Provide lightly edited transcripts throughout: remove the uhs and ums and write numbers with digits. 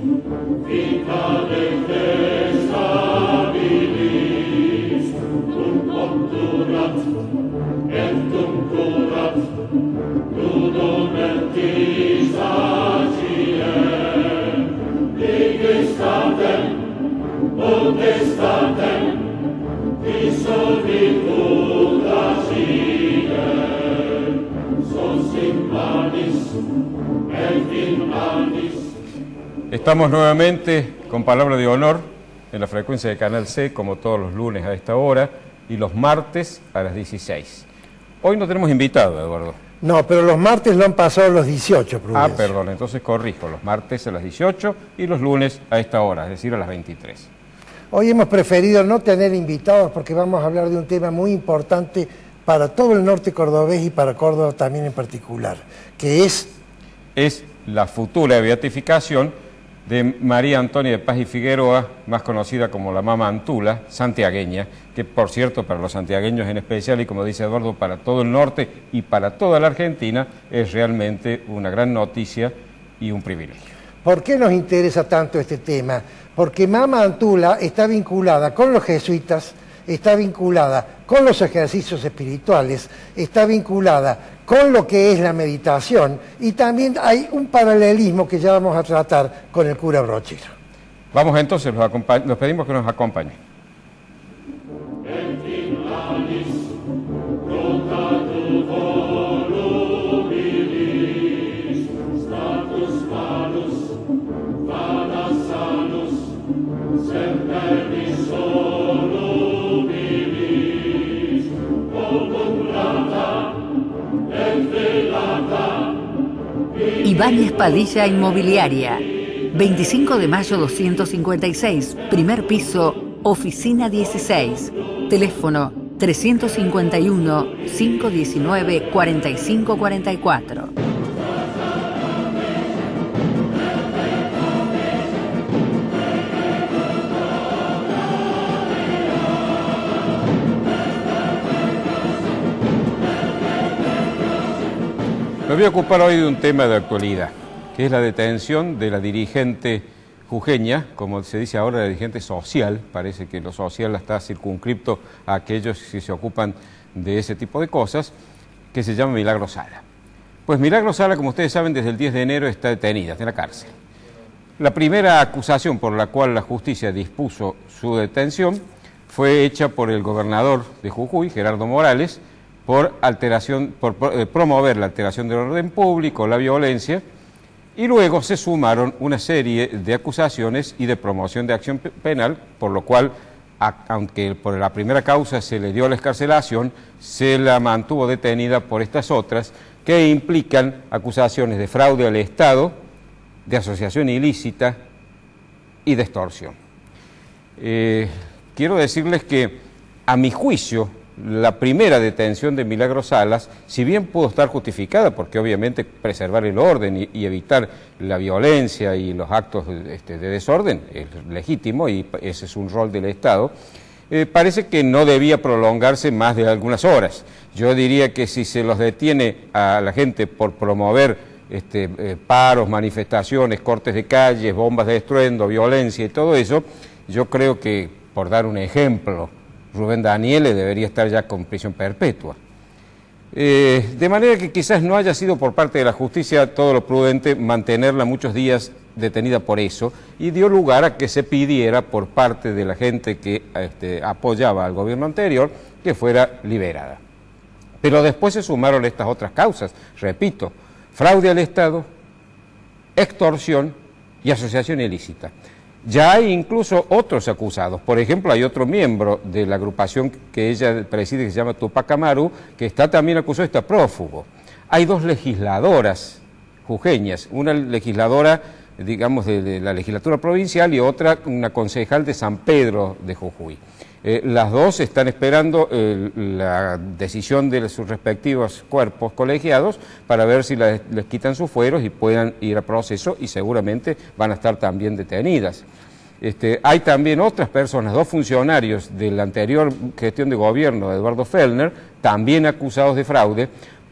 Estamos nuevamente con Palabra de Honor en la frecuencia de Canal C, como todos los lunes a esta hora, y los martes a las 16. Hoy no tenemos invitado, Eduardo. No, pero los martes lo han pasado a los 18, Prudencio. Perdón, entonces corrijo, los martes a las 18 y los lunes a esta hora, es decir, a las 23. Hoy hemos preferido no tener invitados porque vamos a hablar de un tema muy importante para todo el norte cordobés y para Córdoba también en particular, que es la futura beatificación de María Antonia de Paz y Figueroa, más conocida como la Mama Antula, santiagueña, que por cierto para los santiagueños en especial y como dice Eduardo, para todo el norte y para toda la Argentina, es realmente una gran noticia y un privilegio. ¿Por qué nos interesa tanto este tema? Porque Mama Antula está vinculada con los jesuitas, está vinculada con los ejercicios espirituales, está vinculada con lo que es la meditación y también hay un paralelismo que ya vamos a tratar con el cura Brochero. Vamos entonces, los pedimos que nos acompañen. Ibáñez Padilla Inmobiliaria, 25 de mayo 256, primer piso, oficina 16, teléfono 351-519-4544. Me voy a ocupar hoy de un tema de actualidad, que es la detención de la dirigente jujeña, como se dice ahora, la dirigente social. Parece que lo social está circunscripto a aquellos que se ocupan de ese tipo de cosas, que se llama Milagro Sala. Pues Milagro Sala, como ustedes saben, desde el 10 de enero está detenida, está en la cárcel. La primera acusación por la cual la justicia dispuso su detención fue hecha por el gobernador de Jujuy, Gerardo Morales, por promover la alteración del orden público, la violencia, y luego se sumaron una serie de acusaciones y de promoción de acción penal, por lo cual, aunque por la primera causa se le dio la excarcelación, se la mantuvo detenida por estas otras, que implican acusaciones de fraude al Estado, de asociación ilícita y de extorsión. Quiero decirles que, a mi juicio, la primera detención de Milagro Salas, si bien pudo estar justificada, porque obviamente preservar el orden y evitar la violencia y los actos de desorden es legítimo y ese es un rol del Estado, parece que no debía prolongarse más de algunas horas. Yo diría que si se los detiene a la gente por promover paros, manifestaciones, cortes de calles, bombas de estruendo, violencia y todo eso, yo creo que, por dar un ejemplo, Rubén Daniele debería estar ya con prisión perpetua. De manera que quizás no haya sido por parte de la justicia todo lo prudente mantenerla muchos días detenida por eso, y dio lugar a que se pidiera por parte de la gente que apoyaba al gobierno anterior que fuera liberada. Pero después se sumaron estas otras causas, repito, fraude al Estado, extorsión y asociación ilícita. Ya hay incluso otros acusados. Por ejemplo, hay otro miembro de la agrupación que ella preside, que se llama Tupac Amaru, que está también acusado, está prófugo. Hay dos legisladoras jujeñas, una legisladora, digamos, de la legislatura provincial y otra, una concejal de San Pedro de Jujuy. Las dos están esperando la decisión de sus respectivos cuerpos colegiados para ver si les quitan sus fueros y puedan ir a proceso, y seguramente van a estar también detenidas. Hay también otras personas, dos funcionarios de la anterior gestión de gobierno de Eduardo Fellner, también acusados de fraude,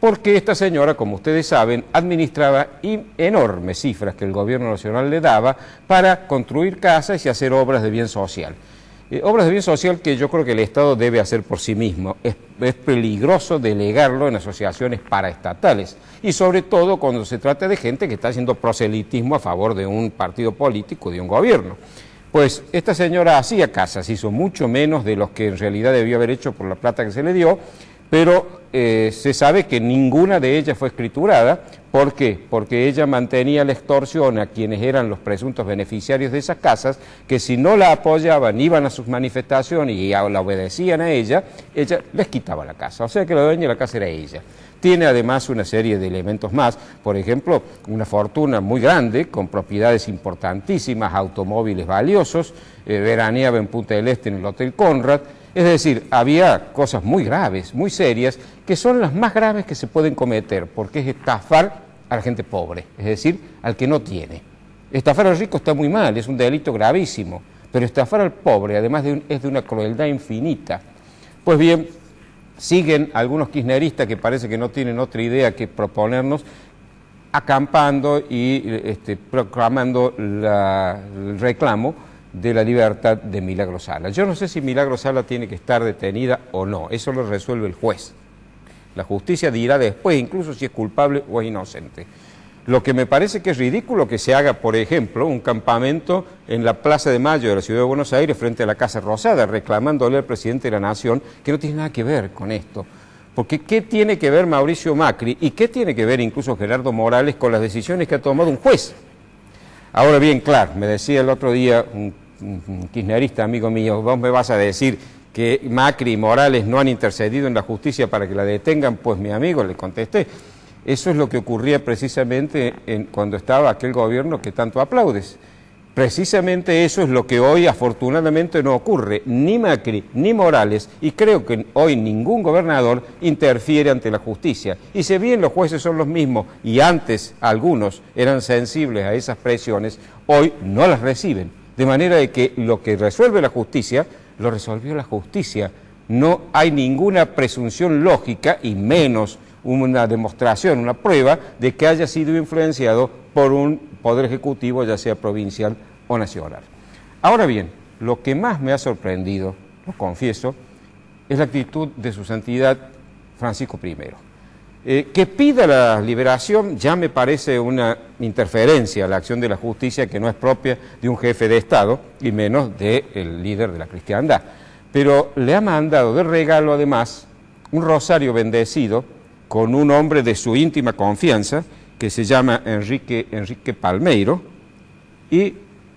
porque esta señora, como ustedes saben, administraba enormes cifras que el gobierno nacional le daba para construir casas y hacer obras de bien social. Obras de bien social que yo creo que el Estado debe hacer por sí mismo. Es peligroso delegarlo en asociaciones paraestatales y sobre todo cuando se trata de gente que está haciendo proselitismo a favor de un partido político, de un gobierno. Pues esta señora hacía casas, hizo mucho menos de los que en realidad debió haber hecho por la plata que se le dio, pero se sabe que ninguna de ellas fue escriturada. ¿Por qué? Porque ella mantenía la extorsión a quienes eran los presuntos beneficiarios de esas casas, que si no la apoyaban, iban a sus manifestaciones y la obedecían a ella les quitaba la casa. O sea que la dueña de la casa era ella. Tiene además una serie de elementos más, por ejemplo, una fortuna muy grande, con propiedades importantísimas, automóviles valiosos, veraneaba en Punta del Este en el Hotel Conrad. Es decir, había cosas muy graves, muy serias, que son las más graves que se pueden cometer, porque es estafar a la gente pobre, es decir, al que no tiene. Estafar al rico está muy mal, es un delito gravísimo, pero estafar al pobre, además es de una crueldad infinita. Pues bien, siguen algunos kirchneristas que parece que no tienen otra idea que proponernos, acampando y proclamando el reclamo de la libertad de Milagro Sala. Yo no sé si Milagro Sala tiene que estar detenida o no, eso lo resuelve el juez. La justicia dirá después incluso si es culpable o es inocente. Lo que me parece que es ridículo que se haga, por ejemplo, un campamento en la Plaza de Mayo de la Ciudad de Buenos Aires frente a la Casa Rosada, reclamándole al presidente de la Nación que no tiene nada que ver con esto. Porque ¿qué tiene que ver Mauricio Macri y qué tiene que ver incluso Gerardo Morales con las decisiones que ha tomado un juez? Ahora bien, claro, me decía el otro día un kirchnerista amigo mío, vos me vas a decir que Macri y Morales no han intercedido en la justicia para que la detengan. Pues mi amigo, le contesté, eso es lo que ocurría precisamente cuando estaba aquel gobierno que tanto aplaudes. Precisamente eso es lo que hoy afortunadamente no ocurre. Ni Macri ni Morales, y creo que hoy ningún gobernador interfiere ante la justicia. Y si bien los jueces son los mismos y antes algunos eran sensibles a esas presiones, hoy no las reciben. De manera de que lo que resuelve la justicia, lo resolvió la justicia. No hay ninguna presunción lógica y menos una demostración, una prueba de que haya sido influenciado por un poder ejecutivo, ya sea provincial o nacional. Ahora bien, lo que más me ha sorprendido, lo confieso, es la actitud de su santidad Francisco I. Que pida la liberación ya me parece una interferencia a la acción de la justicia que no es propia de un jefe de Estado y menos del líder de la cristiandad. Pero le ha mandado de regalo además un rosario bendecido con un hombre de su íntima confianza que se llama Enrique Palmeiro, y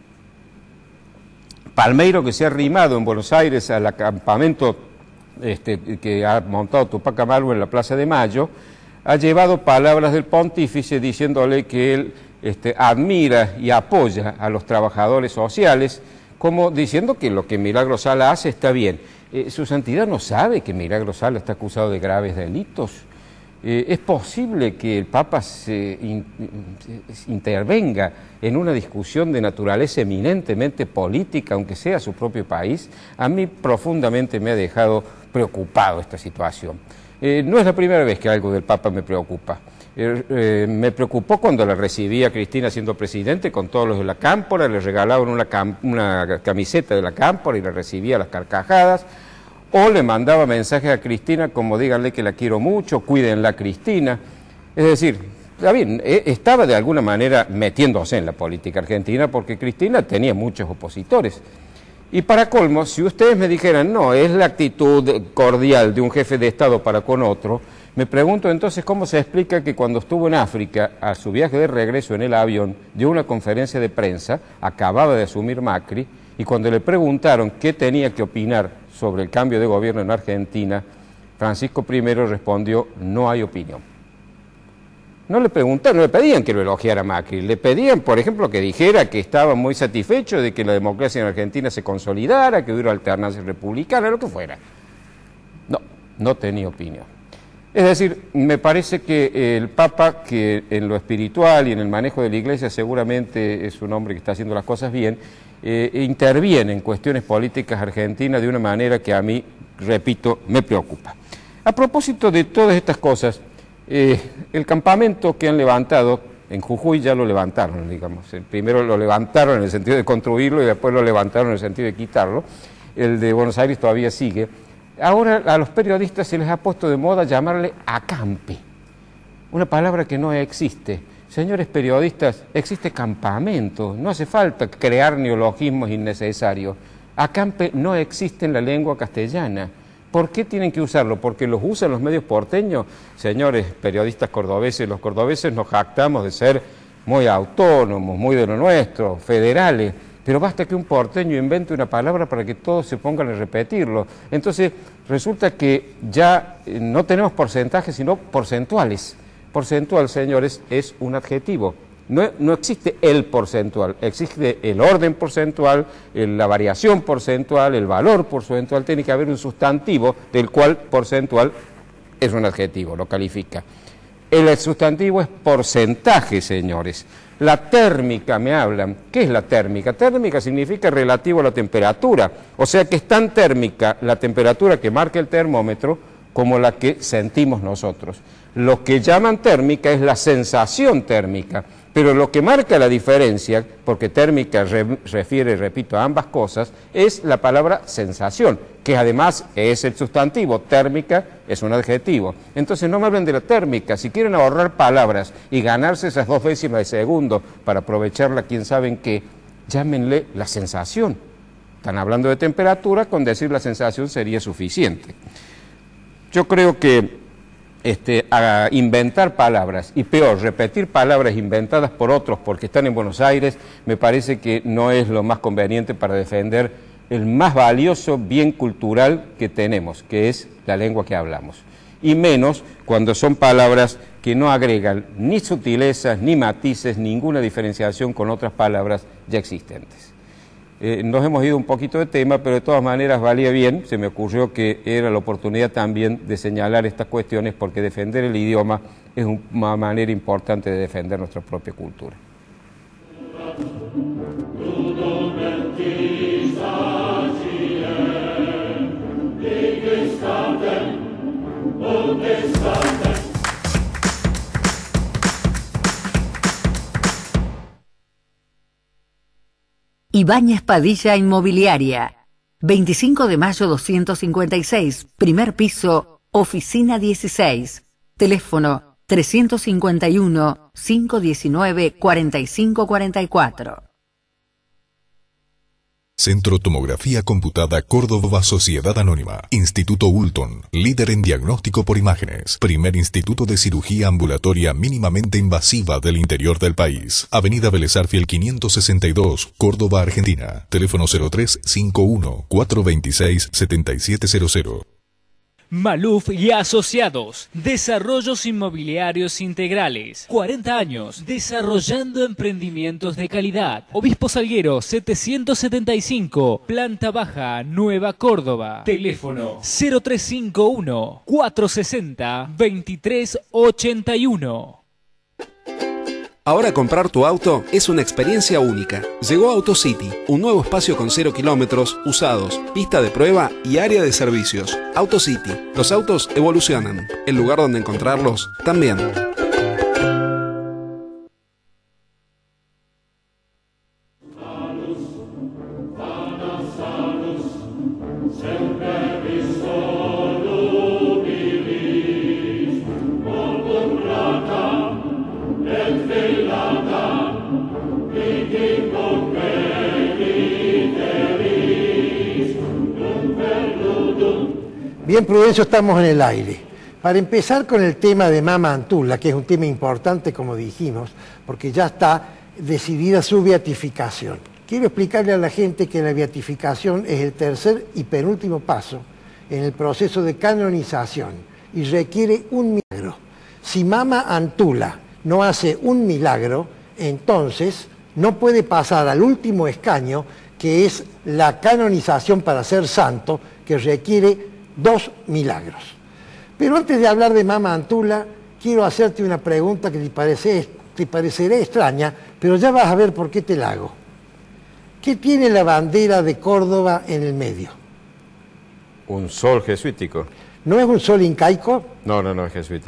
Palmeiro, que se ha arrimado en Buenos Aires al acampamento que ha montado Tupac Amaru en la Plaza de Mayo, ha llevado palabras del pontífice diciéndole que él admira y apoya a los trabajadores sociales, como diciendo que lo que Milagro Sala hace está bien. Su santidad no sabe que Milagro Sala está acusado de graves delitos. ¿Es posible que el Papa se intervenga en una discusión de naturaleza eminentemente política, aunque sea su propio país? A mí profundamente me ha dejado preocupado esta situación. No es la primera vez que algo del Papa me preocupa. Me preocupó cuando la recibía Cristina siendo presidente con todos los de la Cámpora, le regalaban una camiseta de la Cámpora y la recibía a las carcajadas. O le mandaba mensajes a Cristina como díganle que la quiero mucho, cuídenla Cristina. Es decir, está bien, estaba de alguna manera metiéndose en la política argentina porque Cristina tenía muchos opositores. Y para colmo, si ustedes me dijeran, no, es la actitud cordial de un jefe de Estado para con otro, me pregunto entonces cómo se explica que cuando estuvo en África, a su viaje de regreso en el avión, dio una conferencia de prensa, acababa de asumir Macri, y cuando le preguntaron qué tenía que opinar sobre el cambio de gobierno en Argentina, Francisco I respondió, no hay opinión. No le preguntaron, no le pedían que lo elogiara Macri, le pedían, por ejemplo, que dijera que estaba muy satisfecho de que la democracia en Argentina se consolidara, que hubiera alternancia republicana, lo que fuera. No tenía opinión. Es decir, me parece que el Papa, que en lo espiritual y en el manejo de la Iglesia seguramente es un hombre que está haciendo las cosas bien, interviene en cuestiones políticas argentinas de una manera que a mí, repito, me preocupa. A propósito de todas estas cosas, El campamento que han levantado en Jujuy ya lo levantaron, digamos. Primero lo levantaron en el sentido de construirlo y después lo levantaron en el sentido de quitarlo. El de Buenos Aires todavía sigue. Ahora a los periodistas se les ha puesto de moda llamarle acampe, una palabra que no existe. Señores periodistas, existe campamento, no hace falta crear neologismos innecesarios. Acampe no existe en la lengua castellana. ¿Por qué tienen que usarlo? ¿Porque los usan los medios porteños? Señores periodistas cordobeses, los cordobeses nos jactamos de ser muy autónomos, muy de lo nuestro, federales, pero basta que un porteño invente una palabra para que todos se pongan a repetirlo. Entonces resulta que ya no tenemos porcentajes, sino porcentuales. Porcentual, señores, es un adjetivo. No existe el porcentual, existe el orden porcentual, la variación porcentual, el valor porcentual. Tiene que haber un sustantivo del cual porcentual es un adjetivo, lo califica. El sustantivo es porcentaje, señores. La térmica, me hablan. ¿Qué es la térmica? Térmica significa relativo a la temperatura, o sea que es tan térmica la temperatura que marca el termómetro como la que sentimos nosotros. Lo que llaman térmica es la sensación térmica, pero lo que marca la diferencia, porque térmica refiere, repito, a ambas cosas, es la palabra sensación, que además es el sustantivo, térmica es un adjetivo. Entonces no me hablen de la térmica, si quieren ahorrar palabras y ganarse esas 2 décimas de segundo para aprovecharla, quién sabe en qué, llámenle la sensación. Están hablando de temperatura, con decir la sensación sería suficiente. Yo creo que a inventar palabras, y peor, repetir palabras inventadas por otros porque están en Buenos Aires, me parece que no es lo más conveniente para defender el más valioso bien cultural que tenemos, que es la lengua que hablamos. Y menos cuando son palabras que no agregan ni sutilezas, ni matices, ninguna diferenciación con otras palabras ya existentes. Nos hemos ido un poquito de tema, pero de todas maneras valía bien, se me ocurrió que era la oportunidad también de señalar estas cuestiones, porque defender el idioma es una manera importante de defender nuestra propia cultura. Ibáñez Padilla Inmobiliaria, 25 de mayo 256, primer piso, oficina 16, teléfono 351-519-4544. Centro Tomografía Computada Córdoba Sociedad Anónima. Instituto Ulton, líder en diagnóstico por imágenes. Primer instituto de cirugía ambulatoria mínimamente invasiva del interior del país. Avenida Vélez Arfiel 562, Córdoba, Argentina. Teléfono 0351-426-7700. Maluf y Asociados, desarrollos inmobiliarios integrales, 40 años, desarrollando emprendimientos de calidad. Obispo Salguero 775, planta baja, Nueva Córdoba. Teléfono 0351-460-2381. Ahora comprar tu auto es una experiencia única. Llegó AutoCity, un nuevo espacio con 0 kilómetros, usados, pista de prueba y área de servicios. AutoCity, los autos evolucionan. El lugar donde encontrarlos también. Bien, Prudencio, estamos en el aire. Para empezar con el tema de Mama Antula, que es un tema importante, como dijimos, porque ya está decidida su beatificación. Quiero explicarle a la gente que la beatificación es el tercer y penúltimo paso en el proceso de canonización y requiere un milagro. Si Mama Antula no hace un milagro, entonces no puede pasar al último escaño, que es la canonización para ser santo, que requiere 2 milagros. Pero antes de hablar de Mama Antula, quiero hacerte una pregunta que te parecerá extraña, pero ya vas a ver por qué te la hago. ¿Qué tiene la bandera de Córdoba en el medio? Un sol jesuítico. ¿No es un sol incaico? No, es jesuítico.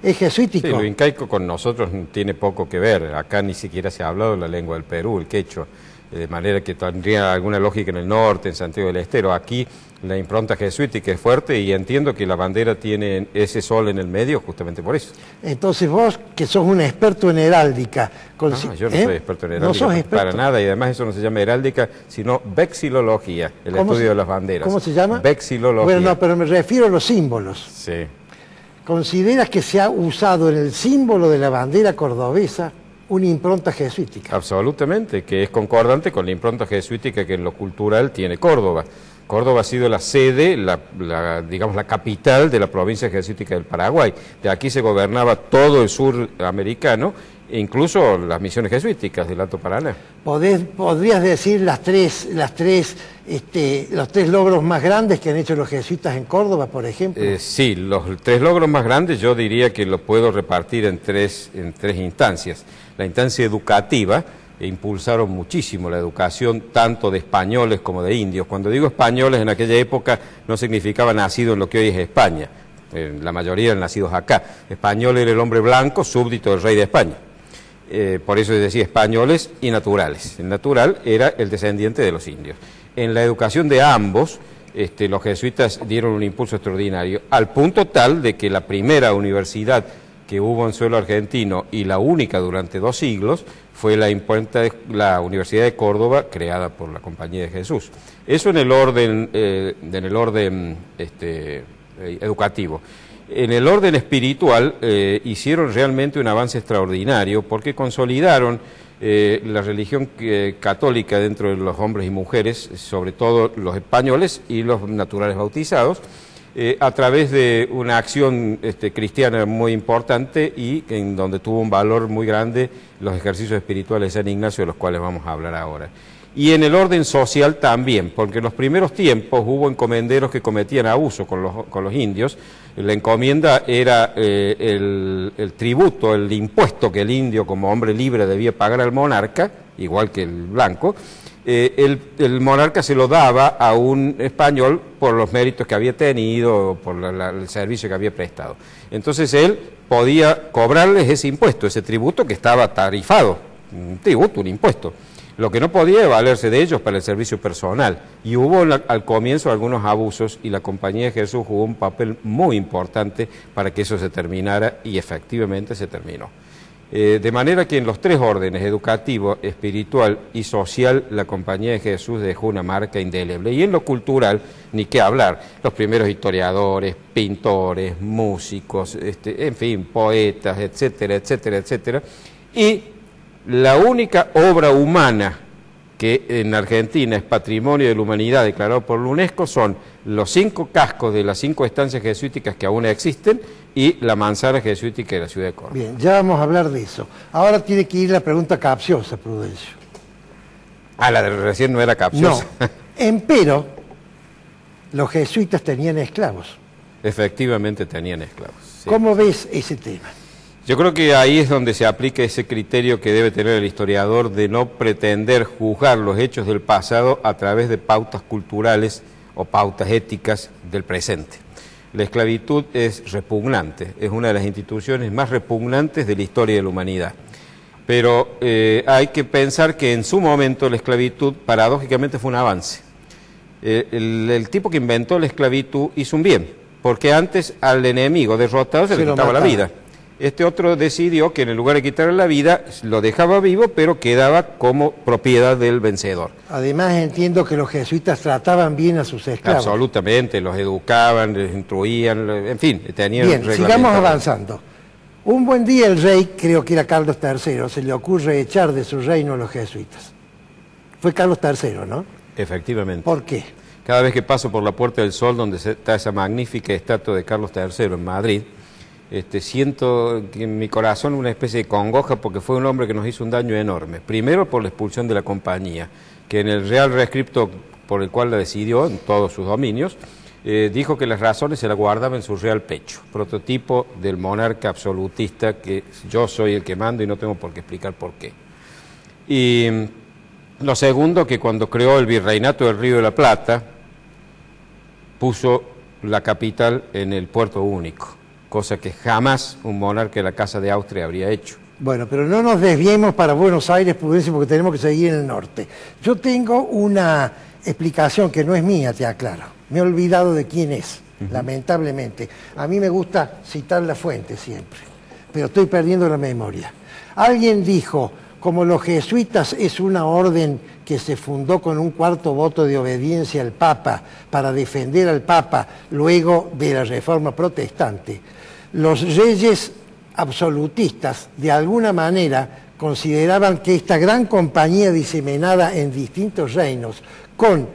es jesuítico. Sí, lo incaico con nosotros tiene poco que ver. Acá ni siquiera se ha hablado la lengua del Perú, el quechua. De manera que tendría alguna lógica en el norte, en Santiago del Estero. Aquí la impronta jesuítica es fuerte y entiendo que la bandera tiene ese sol en el medio justamente por eso. Entonces vos, que sos un experto en heráldica... No, yo no soy experto en heráldica, no sos experto para nada, y además eso no se llama heráldica, sino vexilología, el estudio de las banderas. ¿Cómo se llama? Vexilología. Bueno, no, pero me refiero a los símbolos. Sí. ¿Consideras que se ha usado en el símbolo de la bandera cordobesa una impronta jesuítica? Absolutamente, que es concordante con la impronta jesuítica que en lo cultural tiene Córdoba. Córdoba ha sido la sede, digamos la capital de la provincia jesuítica del Paraguay. De aquí se gobernaba todo el sur americano, incluso las misiones jesuíticas del Alto Paraná. ¿Podrías decir los tres logros más grandes que han hecho los jesuitas en Córdoba, por ejemplo? Sí, los 3 logros más grandes yo diría que los puedo repartir en tres instancias. La instancia educativa, impulsaron muchísimo la educación tanto de españoles como de indios. Cuando digo españoles, en aquella época no significaba nacido en lo que hoy es España. La mayoría eran nacidos acá. Español era el hombre blanco, súbdito del rey de España. Por eso decía españoles y naturales. El natural era el descendiente de los indios. En la educación de ambos, los jesuitas dieron un impulso extraordinario, al punto tal de que la primera universidad que hubo en suelo argentino y la única durante 2 siglos fue la Universidad de Córdoba, creada por la Compañía de Jesús. Eso en el orden, educativo. En el orden espiritual hicieron realmente un avance extraordinario porque consolidaron la religión católica dentro de los hombres y mujeres, sobre todo los españoles y los naturales bautizados, a través de una acción cristiana muy importante y en donde tuvo un valor muy grande los ejercicios espirituales de San Ignacio, de los cuales vamos a hablar ahora. Y en el orden social también, porque en los primeros tiempos hubo encomenderos que cometían abuso con los indios. La encomienda era el tributo, el impuesto que el indio como hombre libre debía pagar al monarca, igual que el blanco. El monarca se lo daba a un español por los méritos que había tenido, por el servicio que había prestado. Entonces él podía cobrarles ese impuesto, ese tributo que estaba tarifado, un tributo, un impuesto. Lo que no podía valerse de ellos para el servicio personal. Y hubo al comienzo algunos abusos y la Compañía de Jesús jugó un papel muy importante para que eso se terminara y efectivamente se terminó. De manera que en los 3 órdenes, educativo, espiritual y social, la Compañía de Jesús dejó una marca indeleble. Y en lo cultural, ni qué hablar, los primeros historiadores, pintores, músicos, en fin, poetas, etcétera, etcétera, etcétera. Y la única obra humana que en Argentina es Patrimonio de la Humanidad declarado por la UNESCO son los 5 cascos de las 5 estancias jesuíticas que aún existen y la manzana jesuítica de la ciudad de Córdoba. Bien, ya vamos a hablar de eso. Ahora tiene que ir la pregunta capciosa, Prudencio. La de recién no era capciosa. No, empero, los jesuitas tenían esclavos. Efectivamente tenían esclavos. Sí. ¿Cómo ves ese tema? Yo creo que ahí es donde se aplica ese criterio que debe tener el historiador de no pretender juzgar los hechos del pasado a través de pautas culturales o pautas éticas del presente. La esclavitud es repugnante, es una de las instituciones más repugnantes de la historia de la humanidad. Pero hay que pensar que en su momento la esclavitud paradójicamente fue un avance. El tipo que inventó la esclavitud hizo un bien, porque antes al enemigo derrotado se le quitaba la vida. Este otro decidió que en el lugar de quitarle la vida, lo dejaba vivo, pero quedaba como propiedad del vencedor. Además entiendo que los jesuitas trataban bien a sus esclavos. Absolutamente, los educaban, les instruían, en fin, tenían... Bien, sigamos avanzando. Un buen día el rey, creo que era Carlos III, se le ocurre echar de su reino a los jesuitas. Fue Carlos III, ¿no? Efectivamente. ¿Por qué? Cada vez que paso por la Puerta del Sol, donde está esa magnífica estatua de Carlos III en Madrid, siento que en mi corazón una especie de congoja porque fue un hombre que nos hizo un daño enorme. Primero por la expulsión de la compañía, que en el Real Rescripto por el cual la decidió en todos sus dominios, dijo que las razones se las guardaba en su real pecho, prototipo del monarca absolutista que yo soy el que mando y no tengo por qué explicar por qué. Y lo segundo, que cuando creó el Virreinato del Río de la Plata, puso la capital en el Puerto Único. cosa que jamás un monarca de la Casa de Austria habría hecho. Bueno, pero no nos desviemos para Buenos Aires, Prudencio, porque tenemos que seguir en el norte. Yo tengo una explicación que no es mía, te aclaro. Me he olvidado de quién es, lamentablemente. A mí me gusta citar la fuente siempre, pero estoy perdiendo la memoria. Alguien dijo, como los jesuitas es una orden que se fundó con un cuarto voto de obediencia al Papa para defender al Papa luego de la Reforma Protestante, los reyes absolutistas de alguna manera consideraban que esta gran compañía diseminada en distintos reinos con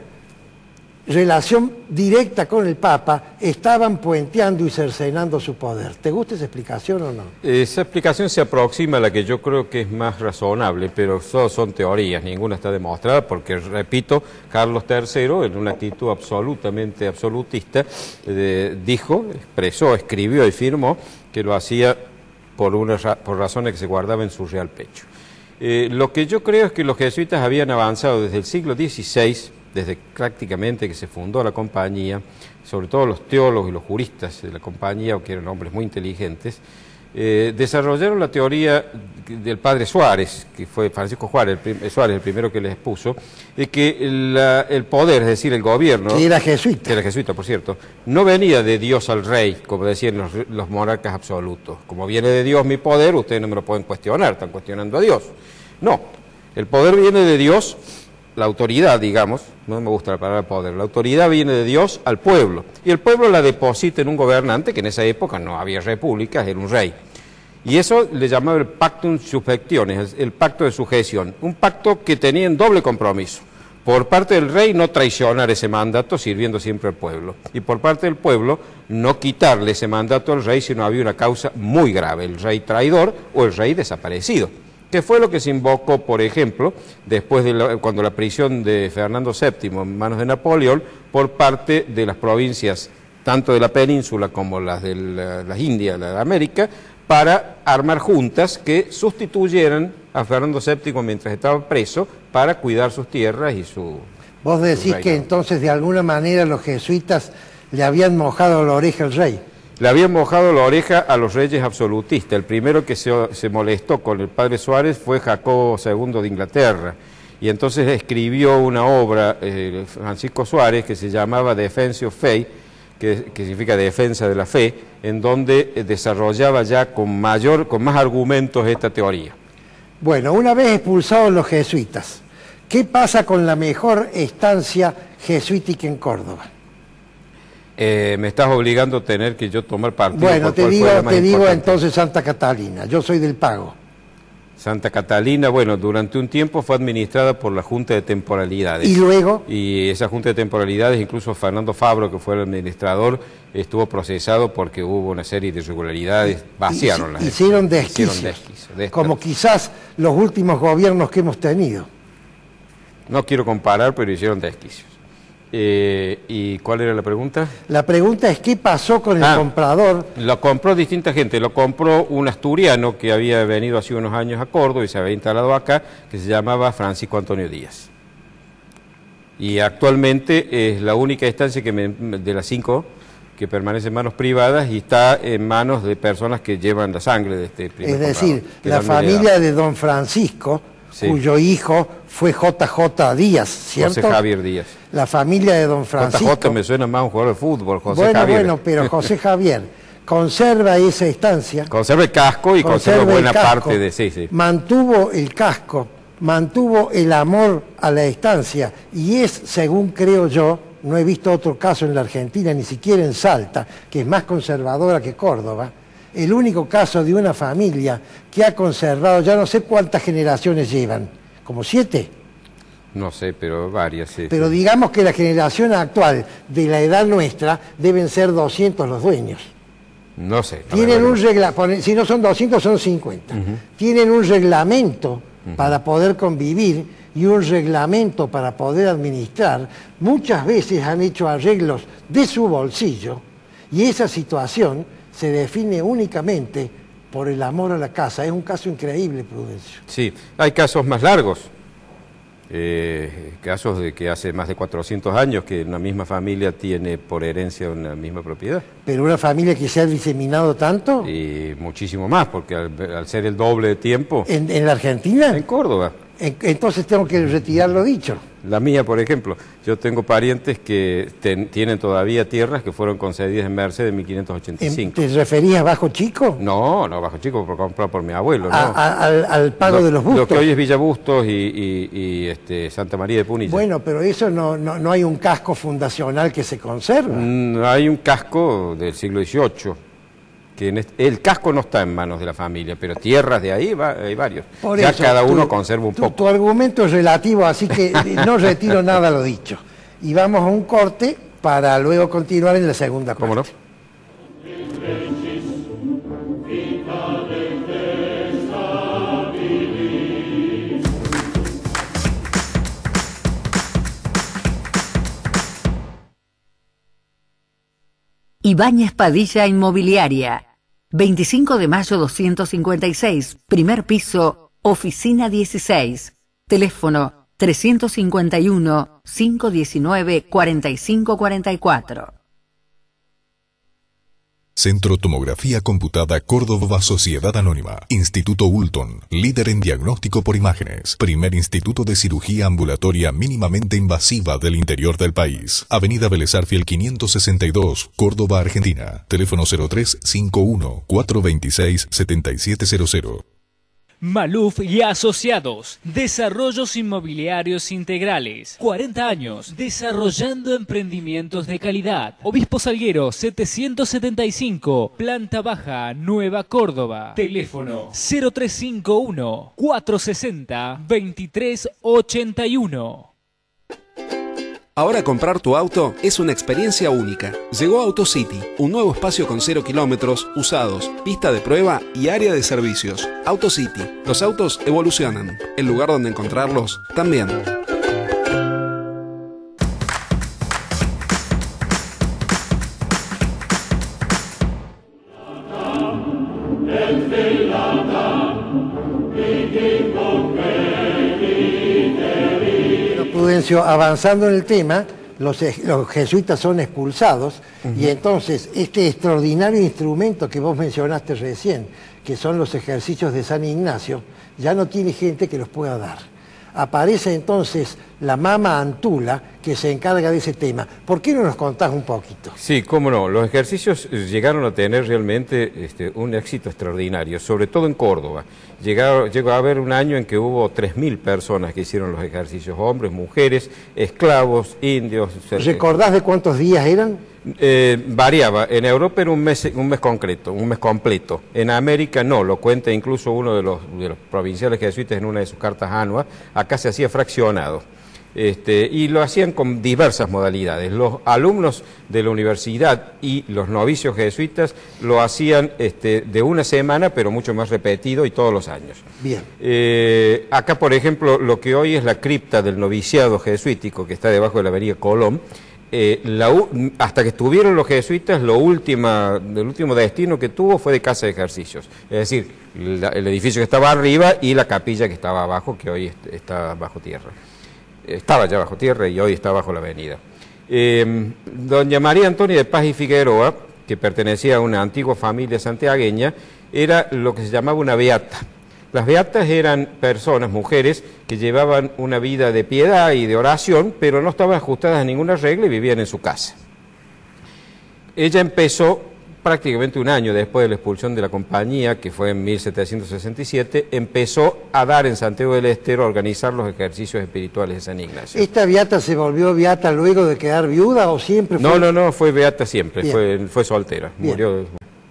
relación directa con el Papa estaban puenteando y cercenando su poder. ¿Te gusta esa explicación o no? Esa explicación se aproxima a la que yo creo que es más razonable, pero todas son teorías, ninguna está demostrada, porque, repito, Carlos III, en una actitud absolutamente absolutista, dijo, expresó, escribió y firmó que lo hacía por razones que se guardaba en su real pecho. Lo que yo creo es que los jesuitas habían avanzado desde el siglo XVI, desde prácticamente que se fundó la compañía, sobre todo los teólogos y los juristas de la compañía, que eran hombres muy inteligentes, desarrollaron la teoría del padre Suárez, que fue Francisco Suárez, el primero que les expuso, de que el poder, es decir, el gobierno... Que era jesuita. Que era jesuita, por cierto. No venía de Dios al rey, como decían los monarcas absolutos. Como viene de Dios mi poder, ustedes no me lo pueden cuestionar, están cuestionando a Dios. No, el poder viene de Dios... La autoridad, digamos, no me gusta la palabra poder, la autoridad viene de Dios al pueblo, y el pueblo la deposita en un gobernante, que en esa época no había repúblicas, era un rey. Y eso le llamaba el pactum subjectionis, el pacto de sujeción, un pacto que tenía en doble compromiso. Por parte del rey no traicionar ese mandato sirviendo siempre al pueblo, y por parte del pueblo no quitarle ese mandato al rey si no había una causa muy grave, el rey traidor o el rey desaparecido. Que fue lo que se invocó, por ejemplo, después de cuando la prisión de Fernando VII en manos de Napoleón, por parte de las provincias, tanto de la península como las de las Indias, la de América, para armar juntas que sustituyeran a Fernando VII mientras estaba preso para cuidar sus tierras y su... Vos decís que entonces de alguna manera los jesuitas le habían mojado la oreja al rey. Le habían mojado la oreja a los reyes absolutistas. El primero que se molestó con el padre Suárez fue Jacobo II de Inglaterra. Y entonces escribió una obra, Francisco Suárez, que se llamaba Defensio Fei, que significa defensa de la fe, en donde desarrollaba ya con más argumentos esta teoría. Bueno, una vez expulsados los jesuitas, ¿qué pasa con la mejor estancia jesuítica en Córdoba? Me estás obligando a tener que yo tomar partido. Bueno, te digo entonces Santa Catalina, yo soy del Pago. Santa Catalina, bueno, durante un tiempo fue administrada por la Junta de Temporalidades. ¿Y luego? Y esa Junta de Temporalidades, incluso Fernando Fabro, que fue el administrador, estuvo procesado porque hubo una serie de irregularidades, vaciaron las... Hicieron desquicios, como quizás los últimos gobiernos que hemos tenido. No quiero comparar, pero hicieron desquicios. ¿Y cuál era la pregunta? La pregunta es ¿qué pasó con el comprador? Lo compró distinta gente, lo compró un asturiano que había venido hace unos años a Córdoba y se había instalado acá, que se llamaba Francisco Antonio Díaz. Y actualmente es la única estancia de las 5 que permanece en manos privadas y está en manos de personas que llevan la sangre de este primer comprador. Es decir, la familia de don Francisco, sí, cuyo hijo fue JJ Díaz, ¿cierto? José Javier Díaz. La familia de don Francisco... JJ me suena más a un jugador de fútbol, José Javier. Bueno, pero José Javier conserva esa estancia. Conserva el casco y conserva buena parte de... Sí. Mantuvo el casco, mantuvo el amor a la estancia y es, según creo yo, no he visto otro caso en la Argentina, ni siquiera en Salta, que es más conservadora que Córdoba, el único caso de una familia que ha conservado, ya no sé cuántas generaciones llevan, como 7. No sé, pero varias, sí. Pero digamos que la generación actual de la edad nuestra deben ser 200 los dueños. No sé. Tienen un reglamento, si no son 200 son 50. Tienen un reglamento para poder convivir y un reglamento para poder administrar. Muchas veces han hecho arreglos de su bolsillo y esa situación se define únicamente por el amor a la casa. Es un caso increíble, Prudencio. Sí, hay casos más largos. casos de que hace más de 400 años que una misma familia tiene por herencia una misma propiedad. ¿Pero una familia que se ha diseminado tanto? Y muchísimo más, porque al ser el doble de tiempo... ¿En la Argentina? En Córdoba. Entonces tengo que retirar lo dicho. La mía, por ejemplo. Yo tengo parientes que tienen todavía tierras que fueron concedidas en Merced en 1585. ¿Te referías Bajo Chico? No, Bajo Chico, comprado por mi abuelo. ¿No? Al pago de los Bustos. Lo que hoy es Villa Bustos y Santa María de Punilla. Bueno, pero eso no hay un casco fundacional que se conserva. Hay un casco del siglo XVIII. Que el casco no está en manos de la familia, pero tierras de ahí hay varios. Por ya eso, cada uno conserva un poco. Tu argumento es relativo, así que no retiro nada lo dicho. Y vamos a un corte para luego continuar en la segunda parte. ¿Cómo no? Ibáñez Padilla Inmobiliaria. 25 de mayo 256, primer piso, oficina 16. Teléfono 351-519-4544. Centro Tomografía Computada Córdoba Sociedad Anónima. Instituto Ulton, líder en diagnóstico por imágenes. Primer instituto de cirugía ambulatoria mínimamente invasiva del interior del país. Avenida Vélez Arfiel 562, Córdoba, Argentina. Teléfono 0351-426-7700. Maluf y Asociados, desarrollos inmobiliarios integrales, 40 años, desarrollando emprendimientos de calidad. Obispo Salguero 775, planta baja, Nueva Córdoba. Teléfono 0351-460-2381. Ahora comprar tu auto es una experiencia única. Llegó AutoCity, un nuevo espacio con 0 kilómetros, usados, pista de prueba y área de servicios. AutoCity, los autos evolucionan. El lugar donde encontrarlos también. Prudencio, avanzando en el tema, los jesuitas son expulsados y entonces este extraordinario instrumento que vos mencionaste recién, que son los ejercicios de San Ignacio, ya no tiene gente que los pueda dar. Aparece entonces la Mama Antula, que se encarga de ese tema. ¿Por qué no nos contás un poquito? Sí, cómo no. Los ejercicios llegaron a tener realmente un éxito extraordinario, sobre todo en Córdoba. Llegó a haber un año en que hubo 3.000 personas que hicieron los ejercicios, hombres, mujeres, esclavos, indios. ¿Recordás de cuántos días eran? Variaba. En Europa era un mes concreto, un mes completo. En América no, lo cuenta incluso uno de los provinciales jesuitas en una de sus cartas anuas. Acá se hacía fraccionado. Y lo hacían con diversas modalidades. Los alumnos de la universidad y los novicios jesuitas lo hacían de una semana, pero mucho más repetido y todos los años. Bien. Acá, por ejemplo, lo que hoy es la cripta del noviciado jesuítico, que está debajo de la avenida Colón, hasta que estuvieron los jesuitas, el último destino que tuvo fue de casa de ejercicios. Es decir, el edificio que estaba arriba y la capilla que estaba abajo, que hoy está bajo tierra. Estaba ya bajo tierra y hoy está bajo la avenida. Doña María Antonia de Paz y Figueroa, que pertenecía a una antigua familia santiagueña, era lo que se llamaba una beata. Las beatas eran personas, mujeres, que llevaban una vida de piedad y de oración, pero no estaban ajustadas a ninguna regla y vivían en su casa. Ella empezó prácticamente un año después de la expulsión de la compañía, que fue en 1767, empezó a dar en Santiago del Estero, a organizar los ejercicios espirituales de San Ignacio. ¿Esta beata se volvió beata luego de quedar viuda o siempre fue...? No, fue beata siempre, fue soltera, Bien. Murió.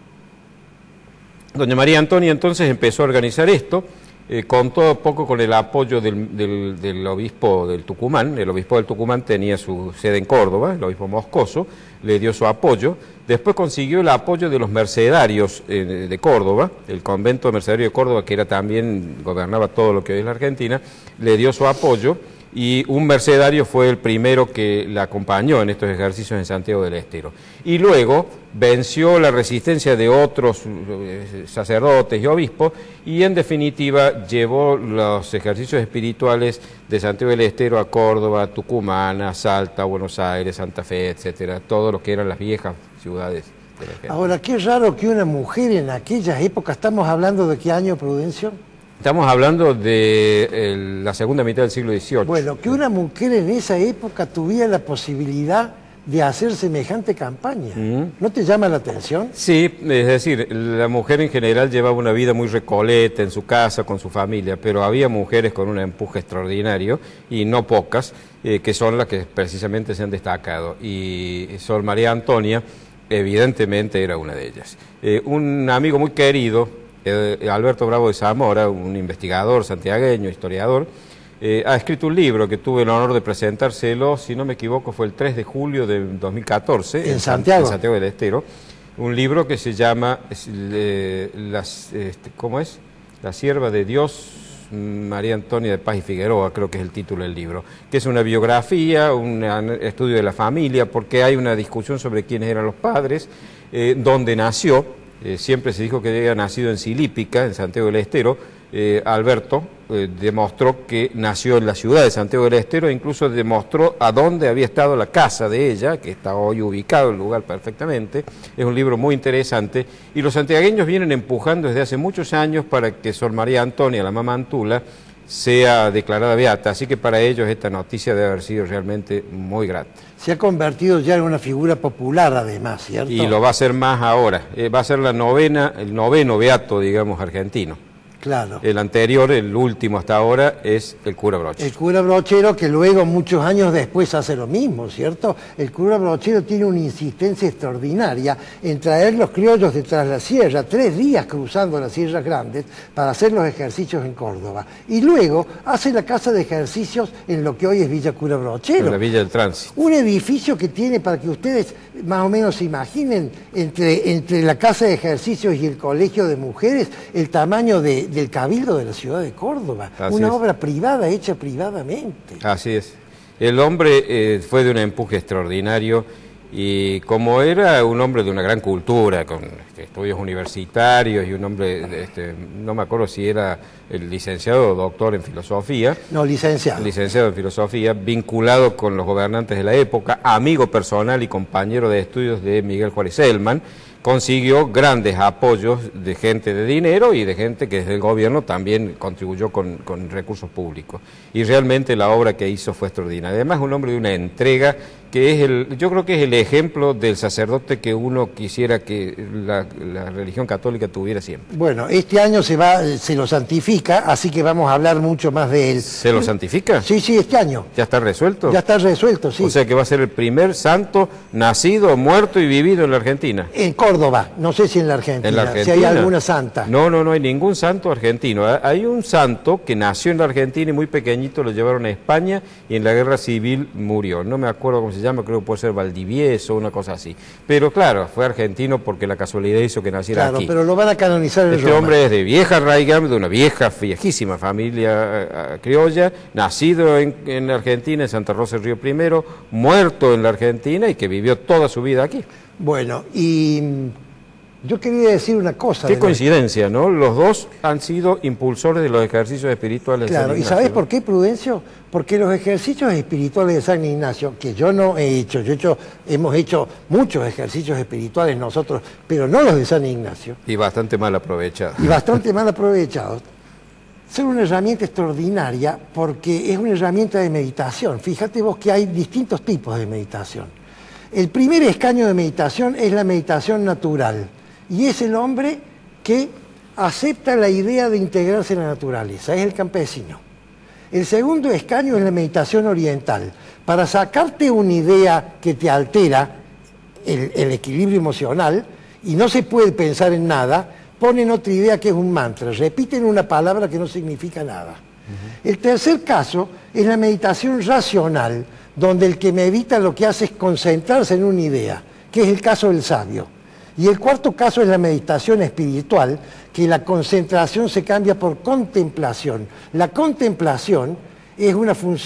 Doña María Antonia entonces empezó a organizar esto, contó poco con el apoyo del obispo del Tucumán. El obispo del Tucumán tenía su sede en Córdoba, el obispo Moscoso le dio su apoyo. Después consiguió el apoyo de los mercedarios de Córdoba, el convento de mercedario de Córdoba, que era también gobernaba todo lo que hoy es la Argentina, le dio su apoyo y un mercedario fue el primero que la acompañó en estos ejercicios en Santiago del Estero. Y luego venció la resistencia de otros sacerdotes y obispos y en definitiva llevó los ejercicios espirituales de Santiago del Estero a Córdoba, a Tucumán, a Salta, a Buenos Aires, Santa Fe, etcétera, todo lo que eran las viejas ciudades de la Argentina. Ahora, qué raro que una mujer en aquellas épocas, ¿estamos hablando de qué año, Prudencio? Estamos hablando de la segunda mitad del siglo XVIII. Bueno, que una mujer en esa época tuviera la posibilidad de hacer semejante campaña. ¿No te llama la atención? Sí, es decir, la mujer en general llevaba una vida muy recoleta en su casa, con su familia, pero había mujeres con un empuje extraordinario, y no pocas, que son las que precisamente se han destacado. Y Sor María Antonia, evidentemente, era una de ellas. Un amigo muy querido, Alberto Bravo de Zamora, un investigador santiagueño, historiador, ha escrito un libro que tuve el honor de presentárselo, si no me equivoco, fue el 3 de julio de 2014 en Santiago del Estero, un libro que se llama ¿cómo es? La sierva de Dios, María Antonia de Paz y Figueroa, creo que es el título del libro, que es una biografía, un estudio de la familia, porque hay una discusión sobre quiénes eran los padres, dónde nació. Siempre se dijo que había nacido en Silípica, en Santiago del Estero. Alberto demostró que nació en la ciudad de Santiago del Estero, e incluso demostró a dónde había estado la casa de ella, que está hoy ubicado en el lugar perfectamente. Es un libro muy interesante, y los santiagueños vienen empujando desde hace muchos años para que Sor María Antonia, la mamá Antula, sea declarada beata, así que para ellos esta noticia debe haber sido realmente muy grata. Se ha convertido ya en una figura popular además, ¿cierto? Y lo va a ser más ahora, va a ser el noveno beato, digamos, argentino. Claro. El anterior, el último hasta ahora, es el cura Brochero. El cura Brochero, que luego, muchos años después, hace lo mismo, ¿cierto? El cura Brochero tiene una insistencia extraordinaria en traer los criollos de Tras la Sierra, 3 días cruzando las Sierras Grandes, para hacer los ejercicios en Córdoba. Y luego hace la casa de ejercicios en lo que hoy es Villa Cura Brochero. En la Villa del Tránsito. Un edificio que tiene, para que ustedes más o menos se imaginen, entre la casa de ejercicios y el colegio de mujeres, el tamaño del Cabildo de la ciudad de Córdoba. Una obra privada, hecha privadamente. Así es. El hombre fue de un empuje extraordinario, y como era un hombre de una gran cultura, con estudios universitarios, y un hombre, no me acuerdo si era el licenciado o doctor en filosofía. No, licenciado. Licenciado en filosofía, vinculado con los gobernantes de la época, amigo personal y compañero de estudios de Miguel Juárez Elman, consiguió grandes apoyos de gente de dinero y de gente que desde el gobierno también contribuyó con recursos públicos. Y realmente la obra que hizo fue extraordinaria. Además, un hombre de una entrega que es yo creo que es el ejemplo del sacerdote que uno quisiera que la religión católica tuviera siempre. Bueno, este año se lo santifica, así que vamos a hablar mucho más de él. ¿Se lo santifica? Sí, este año. ¿Ya está resuelto? Ya está resuelto, sí. O sea que va a ser el primer santo nacido, muerto y vivido en la Argentina. En Córdoba, no sé si en la Argentina. ¿En la Argentina? Si hay alguna santa. No hay ningún santo argentino. Hay un santo que nació en la Argentina y muy pequeñito lo llevaron a España y en la guerra civil murió. No me acuerdo cómo se llama, creo que puede ser Valdivieso o una cosa así. Pero claro, fue argentino porque la casualidad hizo que naciera aquí. Claro, pero lo van a canonizar en Este Roma. hombre es de vieja raigambre, de una viejísima familia criolla, nacido en Argentina, en Santa Rosa del Río Primero, muerto en la Argentina y que vivió toda su vida aquí. Bueno, y yo quería decir una cosa. Qué coincidencia, ¿no? Los dos han sido impulsores de los ejercicios espirituales de San Ignacio. ¿Y sabés por qué, Prudencio? Porque los ejercicios espirituales de San Ignacio, que yo no he hecho, hemos hecho muchos ejercicios espirituales nosotros, pero no los de San Ignacio. Y bastante mal aprovechados. Son una herramienta extraordinaria porque es una herramienta de meditación. Fíjate vos que hay distintos tipos de meditación. El primer escaño de meditación es la meditación natural, y es el hombre que acepta la idea de integrarse en la naturaleza, es el campesino. El segundo escaño es la meditación oriental. Para sacarte una idea que te altera el equilibrio emocional, y no se puede pensar en nada, ponen otra idea que es un mantra, repiten una palabra que no significa nada. El tercer caso es la meditación racional, donde el que medita lo que hace es concentrarse en una idea, que es el caso del sabio. Y el cuarto caso es la meditación espiritual, que la concentración se cambia por contemplación. La contemplación es una función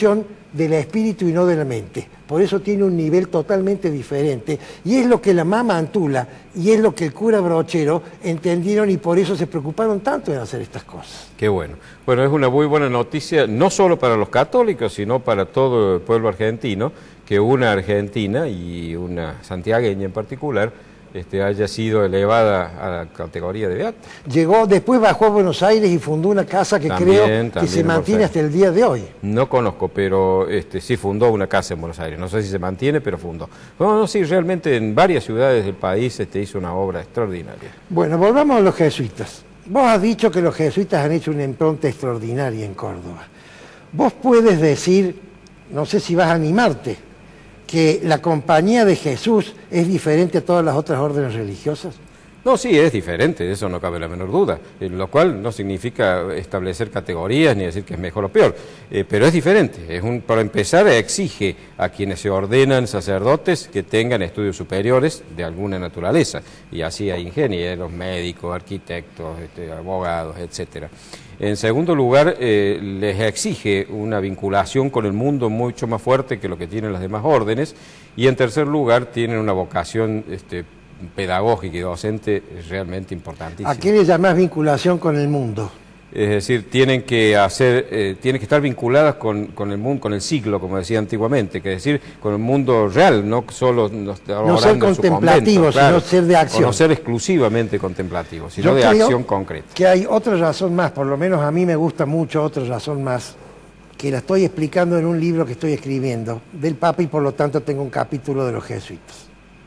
del espíritu y no de la mente. Por eso tiene un nivel totalmente diferente. Y es lo que la Mama Antula y es lo que el cura Brochero entendieron y por eso se preocuparon tanto en hacer estas cosas. Qué bueno. Bueno, es una muy buena noticia, no solo para los católicos, sino para todo el pueblo argentino, que una argentina y una santiagueña en particular haya sido elevada a la categoría de beata. Llegó, después bajó a Buenos Aires y fundó una casa que creo que se mantiene hasta el día de hoy. No conozco, pero sí fundó una casa en Buenos Aires. No sé si se mantiene, pero fundó. No, sí, realmente en varias ciudades del país hizo una obra extraordinaria. Bueno, volvamos a los jesuitas. Vos has dicho que los jesuitas han hecho una impronta extraordinaria en Córdoba. Vos puedes decir, no sé si vas a animarte, que la Compañía de Jesús es diferente a todas las otras órdenes religiosas. No, sí, es diferente, de eso no cabe la menor duda, lo cual no significa establecer categorías ni decir que es mejor o peor, pero es diferente. Para empezar, exige a quienes se ordenan sacerdotes que tengan estudios superiores de alguna naturaleza, y así hay ingenieros, médicos, arquitectos, abogados, etcétera. En segundo lugar, les exige una vinculación con el mundo mucho más fuerte que lo que tienen las demás órdenes, y en tercer lugar, tienen una vocación pedagógica y docente realmente importantísima. ¿A qué le llamás vinculación con el mundo? Es decir, tienen que estar vinculadas con el mundo, con el siglo, como decía antiguamente, que es decir, con el mundo real, no solo no ser contemplativo, claro, sino ser de acción. No ser exclusivamente contemplativo, sino de acción concreta. Que hay otra razón más, por lo menos a mí me gusta mucho otra razón más, que la estoy explicando en un libro que estoy escribiendo del Papa y por lo tanto tengo un capítulo de los jesuitas.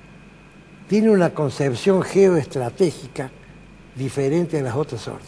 Tiene una concepción geoestratégica diferente a las otras órdenes.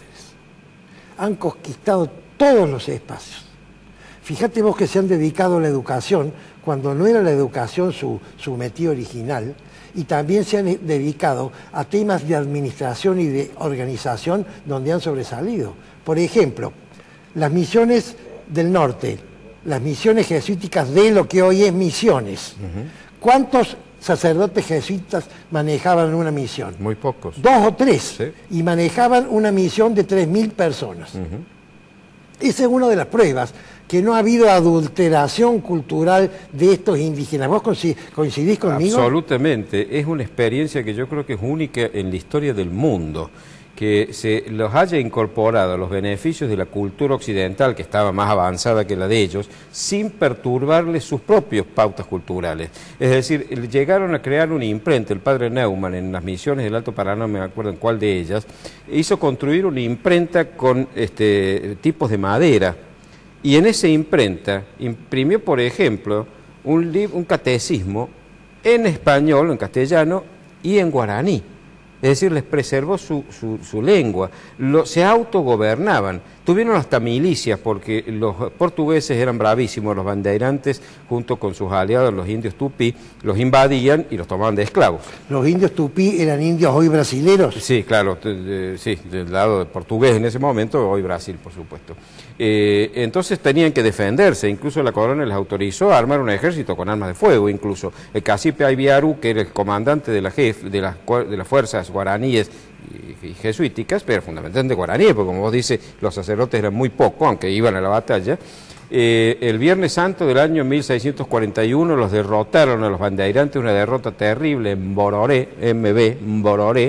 Han conquistado todos los espacios. Fíjate vos que se han dedicado a la educación, cuando no era la educación su metido original, y también se han dedicado a temas de administración y de organización donde han sobresalido. Por ejemplo, las misiones del norte, las misiones jesuíticas de lo que hoy es Misiones. ¿Cuántos sacerdotes jesuitas manejaban una misión? Muy pocos. 2 o 3. Sí. Y manejaban una misión de 3.000 personas. Esa es una de las pruebas, que no ha habido adulteración cultural de estos indígenas. ¿Vos coincidís conmigo? Absolutamente. Es una experiencia que yo creo que es única en la historia del mundo, que se los haya incorporado a los beneficios de la cultura occidental, que estaba más avanzada que la de ellos, sin perturbarles sus propias pautas culturales. Es decir, llegaron a crear una imprenta, el padre Neumann, en las misiones del Alto Paraná, no me acuerdo en cuál de ellas, hizo construir una imprenta con tipos de madera, y en esa imprenta imprimió, por ejemplo, un catecismo en español, en castellano y en guaraní. Es decir, les preservó su lengua, se autogobernaban, tuvieron hasta milicias porque los portugueses eran bravísimos, los bandeirantes junto con sus aliados, los indios tupí, los invadían y los tomaban de esclavos. ¿Los indios tupí eran indios hoy brasileros? Sí, claro, sí, del lado portugués en ese momento, hoy Brasil, por supuesto. Entonces tenían que defenderse, incluso la corona les autorizó a armar un ejército con armas de fuego, incluso. El cacique Aybiaru, que era el comandante de las fuerzas guaraníes y jesuíticas, pero fundamentalmente guaraníes, porque como vos dices, los sacerdotes eran muy pocos, aunque iban a la batalla. El Viernes Santo del año 1641 los derrotaron a los bandeirantes, una derrota terrible en Mbororé, Mbororé,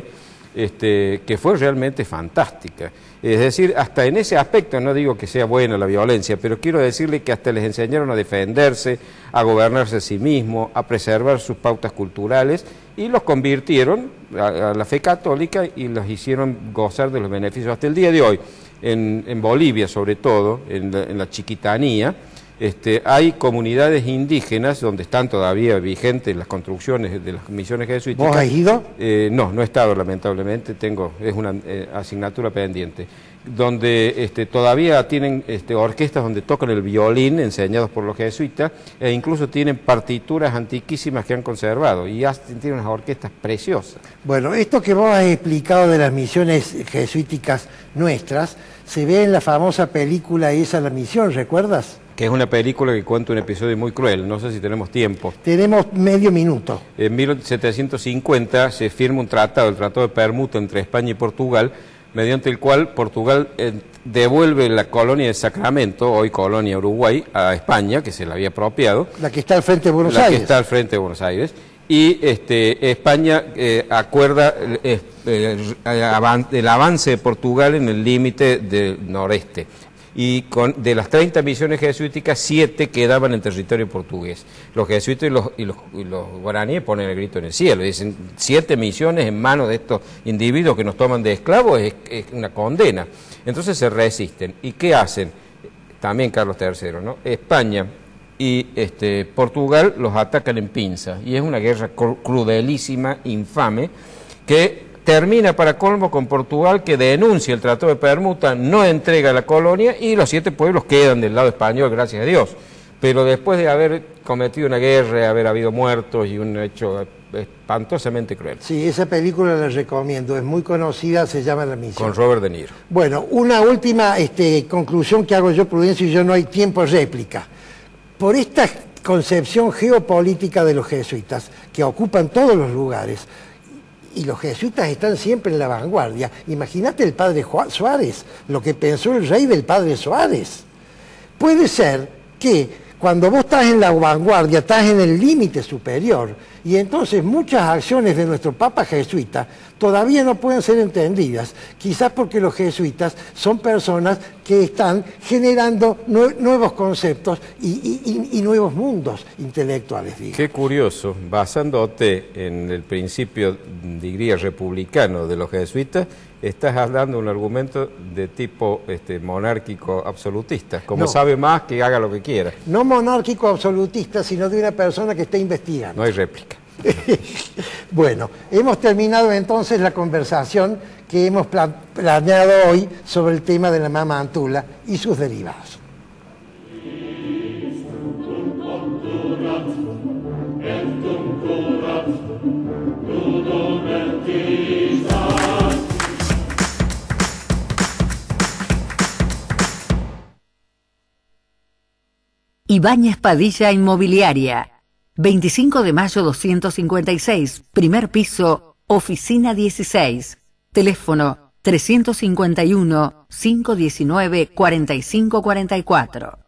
que fue realmente fantástica. Es decir, hasta en ese aspecto, no digo que sea buena la violencia, pero quiero decirle que hasta les enseñaron a defenderse, a gobernarse a sí mismos, a preservar sus pautas culturales, y los convirtieron a la fe católica y los hicieron gozar de los beneficios. Hasta el día de hoy, en Bolivia sobre todo, en la Chiquitanía, hay comunidades indígenas donde están todavía vigentes las construcciones de las misiones jesuíticas. ¿Vos has ido? No he estado lamentablemente, es una asignatura pendiente, donde todavía tienen orquestas donde tocan el violín enseñados por los jesuitas, e incluso tienen partituras antiquísimas que han conservado, y tienen unas orquestas preciosas. Bueno, esto que vos has explicado de las misiones jesuíticas nuestras, se ve en la famosa película Esa la misión, ¿recuerdas? Que es una película que cuenta un episodio muy cruel, no sé si tenemos tiempo. Tenemos medio minuto. En 1750 se firma un tratado, el Tratado de Permuta entre España y Portugal, mediante el cual Portugal devuelve la colonia de Sacramento, hoy colonia Uruguay, a España, que se la había apropiado. La que está al frente de Buenos La Aires. que está al frente de Buenos Aires. Y España acuerda el avance de Portugal en el límite del noreste. Y de las 30 misiones jesuíticas, 7 quedaban en territorio portugués. Los jesuitas y los guaraníes ponen el grito en el cielo. Dicen, 7 misiones en manos de estos individuos que nos toman de esclavos es una condena. Entonces se resisten. ¿Y qué hacen? También Carlos III, ¿no? España y Portugal los atacan en pinza. Y es una guerra crudelísima, infame, que termina para colmo con Portugal, que denuncia el Tratado de Permuta, no entrega la colonia y los 7 pueblos quedan del lado español, gracias a Dios. Pero después de haber cometido una guerra, haber habido muertos y un hecho espantosamente cruel. Sí, esa película la recomiendo, es muy conocida, se llama La Misión. Con Robert De Niro. Bueno, una última conclusión que hago yo, Prudencio, y yo no hay tiempo de réplica. Por esta concepción geopolítica de los jesuitas, que ocupan todos los lugares, y los jesuitas están siempre en la vanguardia. Imagínate el padre Suárez, lo que pensó el rey del padre Suárez. Puede ser que cuando vos estás en la vanguardia, estás en el límite superior, y entonces muchas acciones de nuestro Papa jesuita todavía no pueden ser entendidas, quizás porque los jesuitas son personas que están generando nuevos conceptos y nuevos mundos intelectuales. Digo. Qué curioso, basándote en el principio, diría, republicano de los jesuitas, estás hablando un argumento de tipo monárquico absolutista, como no, sabe más que haga lo que quiera. No monárquico absolutista, sino de una persona que está investigando. No hay réplica. Bueno, hemos terminado entonces la conversación que hemos planeado hoy sobre el tema de la mama Antula y sus derivados. Ibáñez Padilla Inmobiliaria, 25 de mayo 256, primer piso, oficina 16, teléfono 351-519-4544.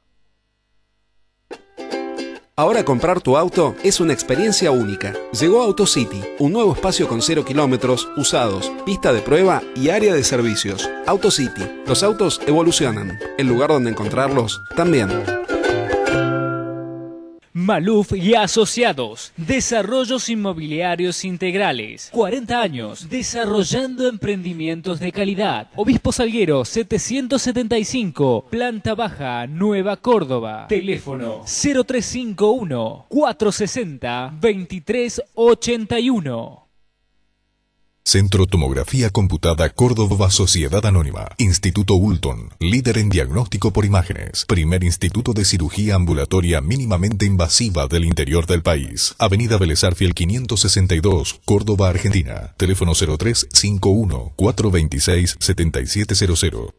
Ahora comprar tu auto es una experiencia única. Llegó AutoCity, un nuevo espacio con 0 kilómetros, usados, pista de prueba y área de servicios. AutoCity, los autos evolucionan. El lugar donde encontrarlos también. Maluf y Asociados, desarrollos inmobiliarios integrales, 40 años, desarrollando emprendimientos de calidad. Obispo Salguero 775, planta baja, Nueva Córdoba. Teléfono 0351-460-2381. Centro Tomografía Computada Córdoba Sociedad Anónima. Instituto Ulton, líder en diagnóstico por imágenes. Primer instituto de cirugía ambulatoria mínimamente invasiva del interior del país. Avenida Vélez Arfiel 562, Córdoba, Argentina. Teléfono 0351-426-7700.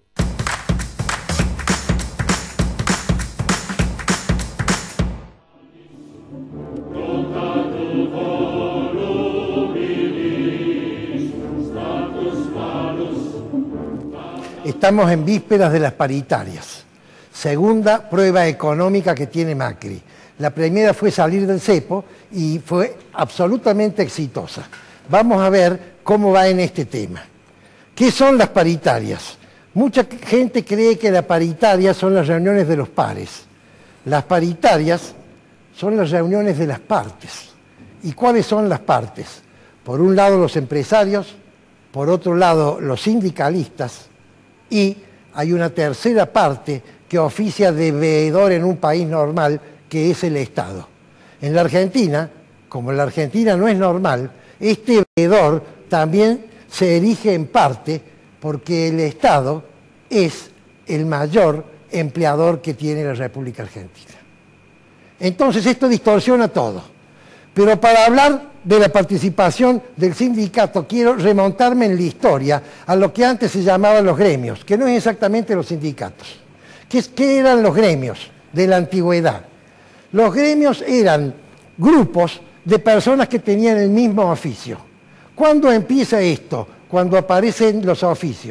Estamos en vísperas de las paritarias. Segunda prueba económica que tiene Macri. La primera fue salir del cepo y fue absolutamente exitosa. Vamos a ver cómo va en este tema. ¿Qué son las paritarias? Mucha gente cree que las paritarias son las reuniones de los pares. Las paritarias son las reuniones de las partes. ¿Y cuáles son las partes? Por un lado los empresarios, por otro lado los sindicalistas, y hay una tercera parte que oficia de veedor en un país normal, que es el Estado. En la Argentina, como la Argentina no es normal, este veedor también se erige en parte porque el Estado es el mayor empleador que tiene la República Argentina. Entonces esto distorsiona todo. Pero para hablar de la participación del sindicato quiero remontarme en la historia a lo que antes se llamaban los gremios, que no es exactamente los sindicatos. ¿Qué eran los gremios de la antigüedad? Los gremios eran grupos de personas que tenían el mismo oficio. ¿Cuándo empieza esto? Cuando aparecen los oficios.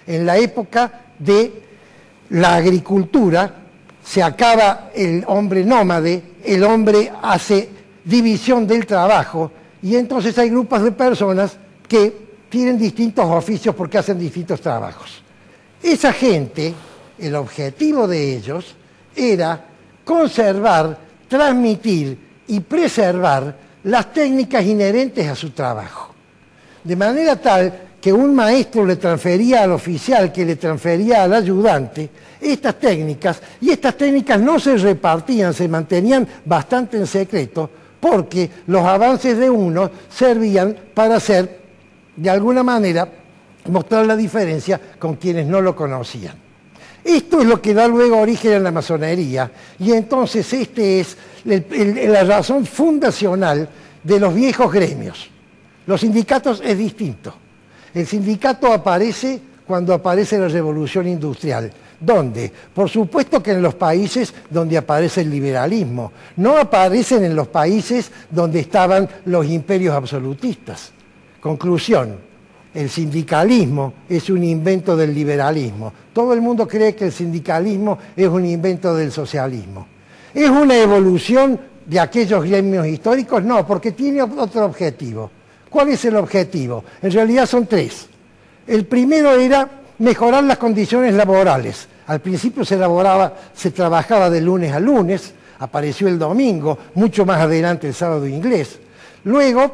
en la época de la agricultura, se acaba el hombre nómade, el hombre hace división del trabajo y entonces hay grupos de personas que tienen distintos oficios porque hacen distintos trabajos. Esa gente, el objetivo de ellos era conservar, transmitir y preservar las técnicas inherentes a su trabajo. De manera tal que un maestro le transfería al oficial, que le transfería al ayudante, estas técnicas, y estas técnicas no se repartían, se mantenían bastante en secreto, porque los avances de uno servían para hacer, de alguna manera, mostrar la diferencia con quienes no lo conocían. Esto es lo que da luego origen a la masonería, y entonces este es la razón fundacional de los viejos gremios. Los sindicatos es distinto. El sindicato aparece cuando aparece la revolución industrial. ¿Dónde? Por supuesto que en los países donde aparece el liberalismo. No aparecen en los países donde estaban los imperios absolutistas. Conclusión, el sindicalismo es un invento del liberalismo. Todo el mundo cree que el sindicalismo es un invento del socialismo. ¿Es una evolución de aquellos gremios históricos? No, porque tiene otro objetivo. ¿Cuál es el objetivo? En realidad son tres. El primero era mejorar las condiciones laborales. Al principio se trabajaba de lunes a lunes, apareció el domingo, mucho más adelante el sábado inglés. Luego,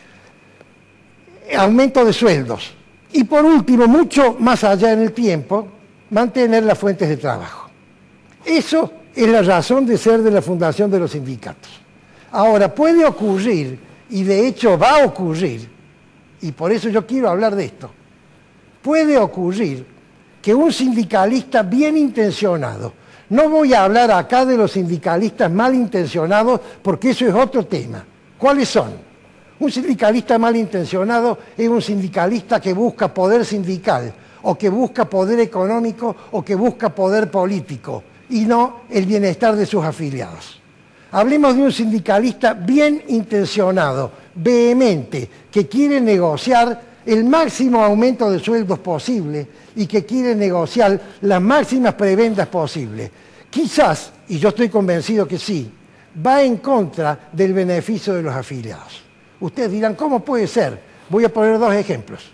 aumento de sueldos. Y por último, mucho más allá en el tiempo, mantener las fuentes de trabajo. Eso es la razón de ser de la fundación de los sindicatos. Ahora, puede ocurrir, y de hecho va a ocurrir, y por eso yo quiero hablar de esto, puede ocurrir que un sindicalista bien intencionado, no voy a hablar acá de los sindicalistas malintencionados porque eso es otro tema. ¿Cuáles son? Un sindicalista malintencionado es un sindicalista que busca poder sindical, o que busca poder económico, o que busca poder político, y no el bienestar de sus afiliados. Hablemos de un sindicalista bien intencionado, vehemente, que quiere negociar el máximo aumento de sueldos posible y que quiere negociar las máximas prebendas posibles. Quizás, y yo estoy convencido que sí, va en contra del beneficio de los afiliados. Ustedes dirán, ¿cómo puede ser? Voy a poner dos ejemplos.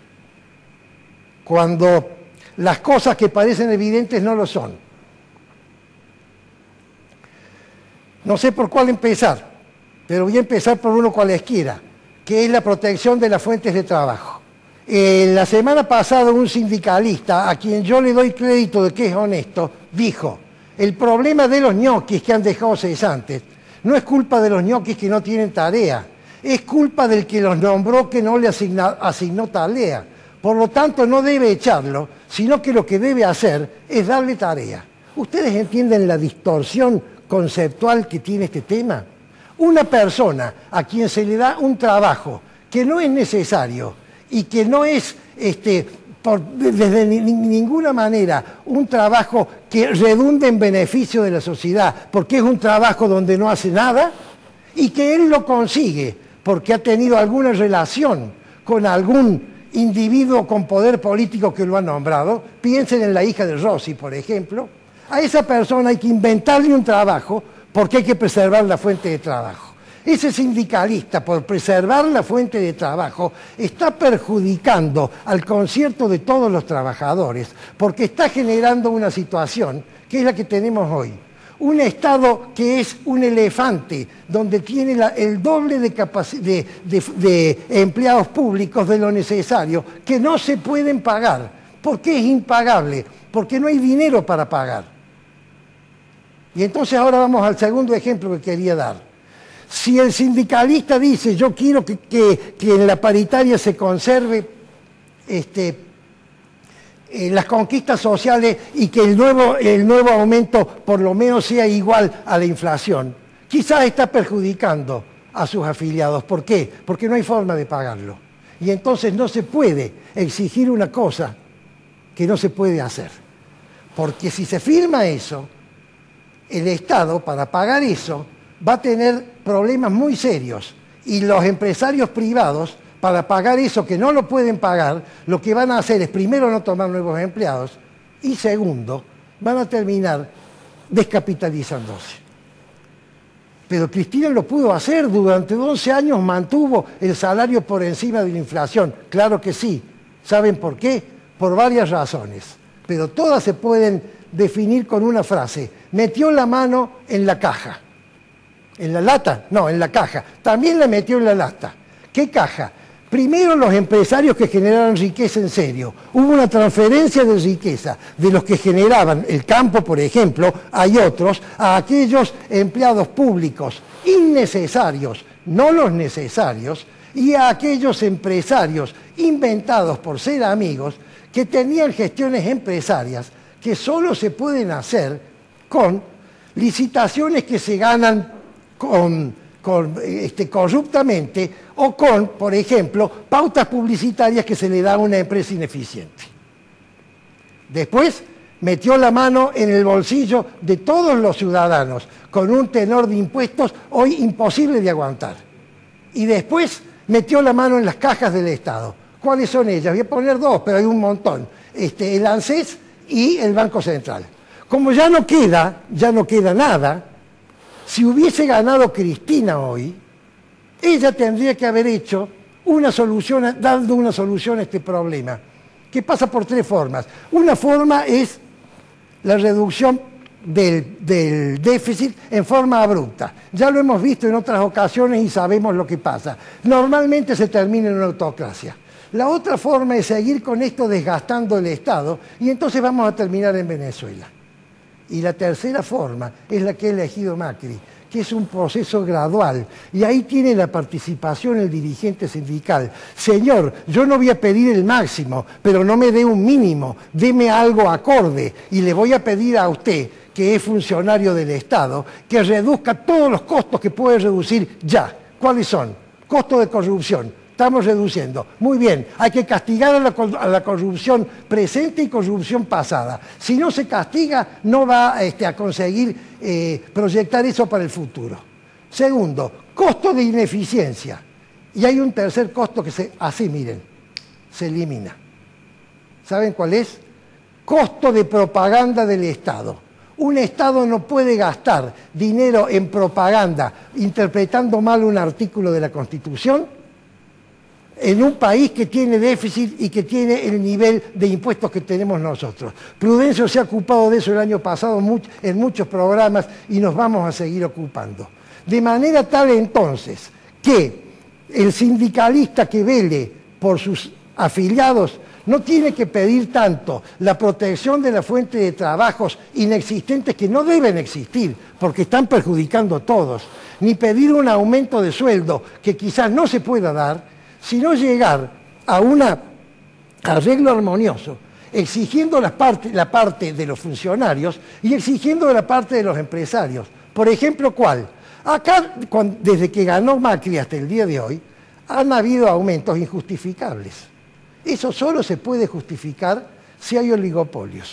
Cuando las cosas que parecen evidentes no lo son. No sé por cuál empezar, pero voy a empezar por uno cualesquiera, que es la protección de las fuentes de trabajo. La semana pasada un sindicalista, a quien yo le doy crédito de que es honesto, dijo, el problema de los ñoquis que han dejado cesantes no es culpa de los ñoquis que no tienen tarea, es culpa del que los nombró que no le asignó tarea. Por lo tanto, no debe echarlo, sino que lo que debe hacer es darle tarea. ¿Ustedes entienden la distorsión conceptual que tiene este tema? Una persona a quien se le da un trabajo que no es necesario y que no es desde ninguna manera un trabajo que redunde en beneficio de la sociedad, porque es un trabajo donde no hace nada, y que él lo consigue porque ha tenido alguna relación con algún individuo con poder político que lo ha nombrado. Piensen en la hija de Rossi, por ejemplo. A esa persona hay que inventarle un trabajo porque hay que preservar la fuente de trabajo. Ese sindicalista, por preservar la fuente de trabajo, está perjudicando al concierto de todos los trabajadores, porque está generando una situación que es la que tenemos hoy. Un Estado que es un elefante, donde tiene el doble de empleados públicos de lo necesario, que no se pueden pagar. ¿Por qué es impagable? Porque no hay dinero para pagar. Y entonces ahora vamos al segundo ejemplo que quería dar. Si el sindicalista dice, yo quiero que en la paritaria se conserve las conquistas sociales y que el nuevo aumento por lo menos sea igual a la inflación, quizás está perjudicando a sus afiliados. ¿Por qué? Porque no hay forma de pagarlo. Y entonces no se puede exigir una cosa que no se puede hacer. Porque si se firma eso, el Estado, para pagar eso, va a tener problemas muy serios y los empresarios privados para pagar eso que no lo pueden pagar, lo que van a hacer es primero no tomar nuevos empleados y segundo, van a terminar descapitalizándose. Pero Cristina lo pudo hacer, durante 12 años mantuvo el salario por encima de la inflación. Claro que sí. ¿Saben por qué? Por varias razones. Pero todas se pueden definir con una frase. Metió la mano en la caja. ¿En la lata? No, en la caja. También la metió en la lata. ¿Qué caja? Primero los empresarios que generaron riqueza en serio. Hubo una transferencia de riqueza de los que generaban el campo, por ejemplo, hay otros, a aquellos empleados públicos innecesarios, no los necesarios, y a aquellos empresarios inventados por ser amigos que tenían gestiones empresarias que solo se pueden hacer con licitaciones que se ganan corruptamente o con, por ejemplo, pautas publicitarias que se le dan a una empresa ineficiente. Después metió la mano en el bolsillo de todos los ciudadanos con un tenor de impuestos hoy imposible de aguantar. Y después metió la mano en las cajas del Estado. ¿Cuáles son ellas? Voy a poner dos, pero hay un montón. El ANSES y el Banco Central. Como ya no queda nada, si hubiese ganado Cristina hoy, ella tendría que haber hecho dando una solución a este problema, que pasa por tres formas. Una forma es la reducción del déficit en forma abrupta. Ya lo hemos visto en otras ocasiones y sabemos lo que pasa. Normalmente se termina en una autocracia. La otra forma es seguir con esto desgastando el Estado y entonces vamos a terminar en Venezuela. Y la tercera forma es la que ha elegido Macri, que es un proceso gradual. Y ahí tiene la participación el dirigente sindical. Señor, yo no voy a pedir el máximo, pero no me dé un mínimo, deme algo acorde. Y le voy a pedir a usted, que es funcionario del Estado, que reduzca todos los costos que puede reducir ya. ¿Cuáles son? Costo de corrupción. Estamos reduciendo. Muy bien, hay que castigar a la corrupción presente y corrupción pasada. Si no se castiga, no va a conseguir proyectar eso para el futuro. Segundo, costo de ineficiencia. Y hay un tercer costo que se elimina. ¿Saben cuál es? Costo de propaganda del Estado. Un Estado no puede gastar dinero en propaganda interpretando mal un artículo de la Constitución en un país que tiene déficit y que tiene el nivel de impuestos que tenemos nosotros. Prudencio se ha ocupado de eso el año pasado en muchos programas y nos vamos a seguir ocupando. De manera tal entonces que el sindicalista que vele por sus afiliados no tiene que pedir tanto la protección de la fuente de trabajos inexistentes que no deben existir porque están perjudicando a todos, ni pedir un aumento de sueldo que quizás no se pueda dar, sino llegar a un arreglo armonioso, exigiendo la parte de los funcionarios y exigiendo la parte de los empresarios. Por ejemplo, ¿cuál? Acá, desde que ganó Macri hasta el día de hoy, han habido aumentos injustificables. Eso solo se puede justificar si hay oligopolios.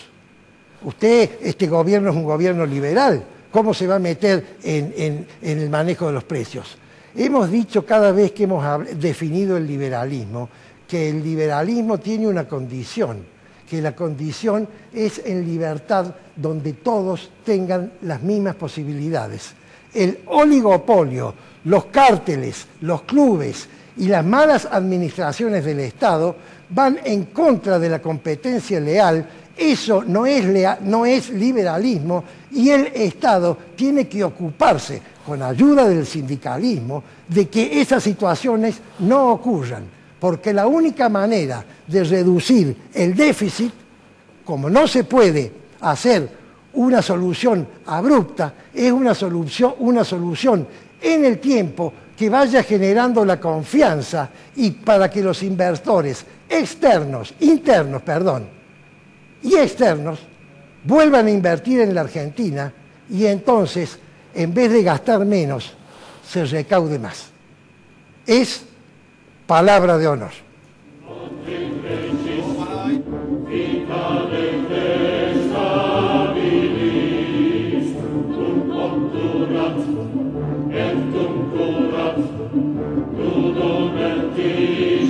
Este gobierno es un gobierno liberal. ¿Cómo se va a meter en el manejo de los precios? Hemos dicho cada vez que hemos definido el liberalismo, que el liberalismo tiene una condición, que la condición es en libertad donde todos tengan las mismas posibilidades. El oligopolio, los cárteles, los clubes y las malas administraciones del Estado van en contra de la competencia leal. Eso no es liberalismo y el Estado tiene que ocuparse, con ayuda del sindicalismo, de que esas situaciones no ocurran. Porque la única manera de reducir el déficit, como no se puede hacer una solución abrupta, es una solución en el tiempo que vaya generando la confianza y para que los inversores internos y externos vuelvan a invertir en la Argentina y entonces, en vez de gastar menos, se recaude más. Es palabra de honor. Ludum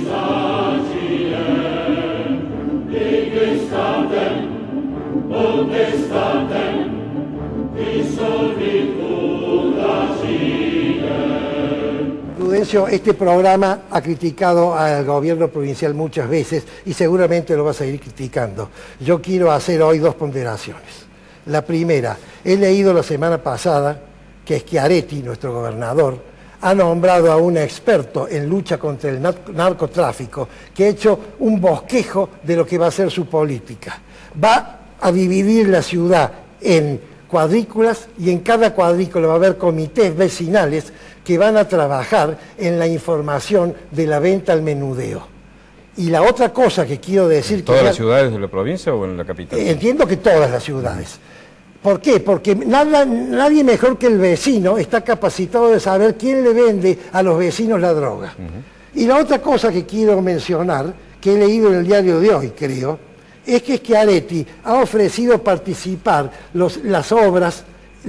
Prudencio, este programa ha criticado al gobierno provincial muchas veces y seguramente lo va a seguir criticando. Yo quiero hacer hoy dos ponderaciones. La primera, he leído la semana pasada que Schiaretti, nuestro gobernador, ha nombrado a un experto en lucha contra el narcotráfico que ha hecho un bosquejo de lo que va a ser su política. Va a dividir la ciudad en cuadrículas y en cada cuadrícula va a haber comités vecinales que van a trabajar en la información de la venta al menudeo. Y la otra cosa que quiero decir... ¿En todas las ciudades de la provincia o en la capital? Entiendo que todas las ciudades. ¿Por qué? Porque nadie mejor que el vecino está capacitado de saber quién le vende a los vecinos la droga. Y la otra cosa que quiero mencionar, que he leído en el diario de hoy, creo, es que Schiaretti ha ofrecido participar las obras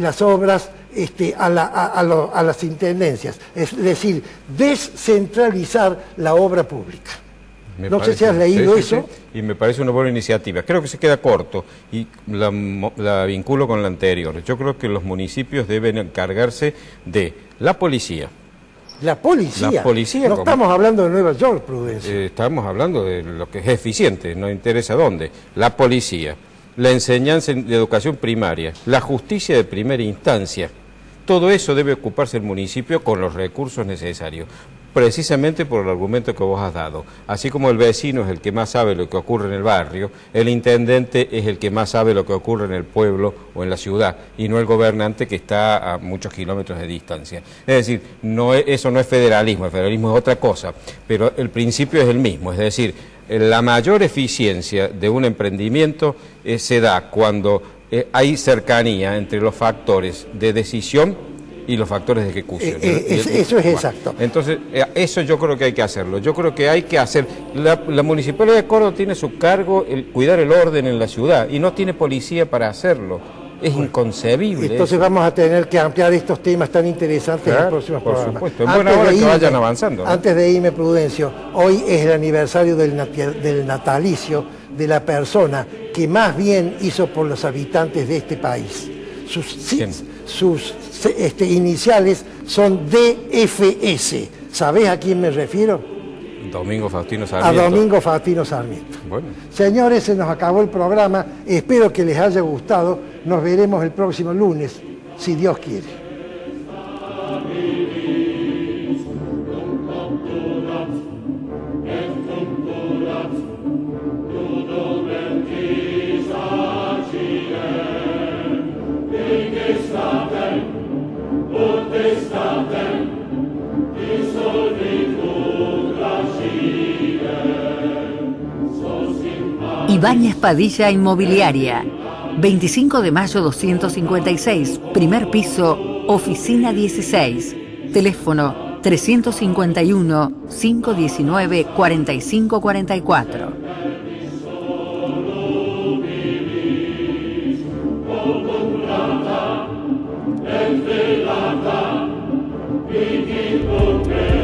a las intendencias, es decir, descentralizar la obra pública. No sé si has leído eso. Sí, y me parece una buena iniciativa. Creo que se queda corto y la vinculo con la anterior. Yo creo que los municipios deben encargarse de la policía. La policía. La policía. No estamos hablando de Nueva York, Prudencio. Estamos hablando de lo que es eficiente, no interesa dónde. La policía, la enseñanza de educación primaria, la justicia de primera instancia. Todo eso debe ocuparse el municipio con los recursos necesarios, precisamente por el argumento que vos has dado. Así como el vecino es el que más sabe lo que ocurre en el barrio, el intendente es el que más sabe lo que ocurre en el pueblo o en la ciudad, y no el gobernante que está a muchos kilómetros de distancia. Es decir, eso no es federalismo, el federalismo es otra cosa, pero el principio es el mismo, es decir, la mayor eficiencia de un emprendimiento se da cuando hay cercanía entre los factores de decisión y los factores de ejecución. Eso es exacto. Entonces, eso yo creo que hay que hacerlo. Yo creo que hay que hacer... La Municipalidad de Córdoba tiene su cargo cuidar el orden en la ciudad y no tiene policía para hacerlo. Es inconcebible. Entonces eso. Vamos a tener que ampliar estos temas tan interesantes en los próximos programas. Por supuesto, en buena hora que vayan avanzando, ¿no? Antes de irme, Prudencio, hoy es el aniversario del natalicio de la persona que más bien hizo por los habitantes de este país. Sus iniciales son DFS. ¿Sabés a quién me refiero? Domingo Faustino Sarmiento. A Domingo Faustino Sarmiento. Bueno. Señores, se nos acabó el programa. Espero que les haya gustado. Nos veremos el próximo lunes, si Dios quiere. Ibáñez Padilla Inmobiliaria, 25 de mayo 256, primer piso, oficina 16, teléfono 351-519-4544.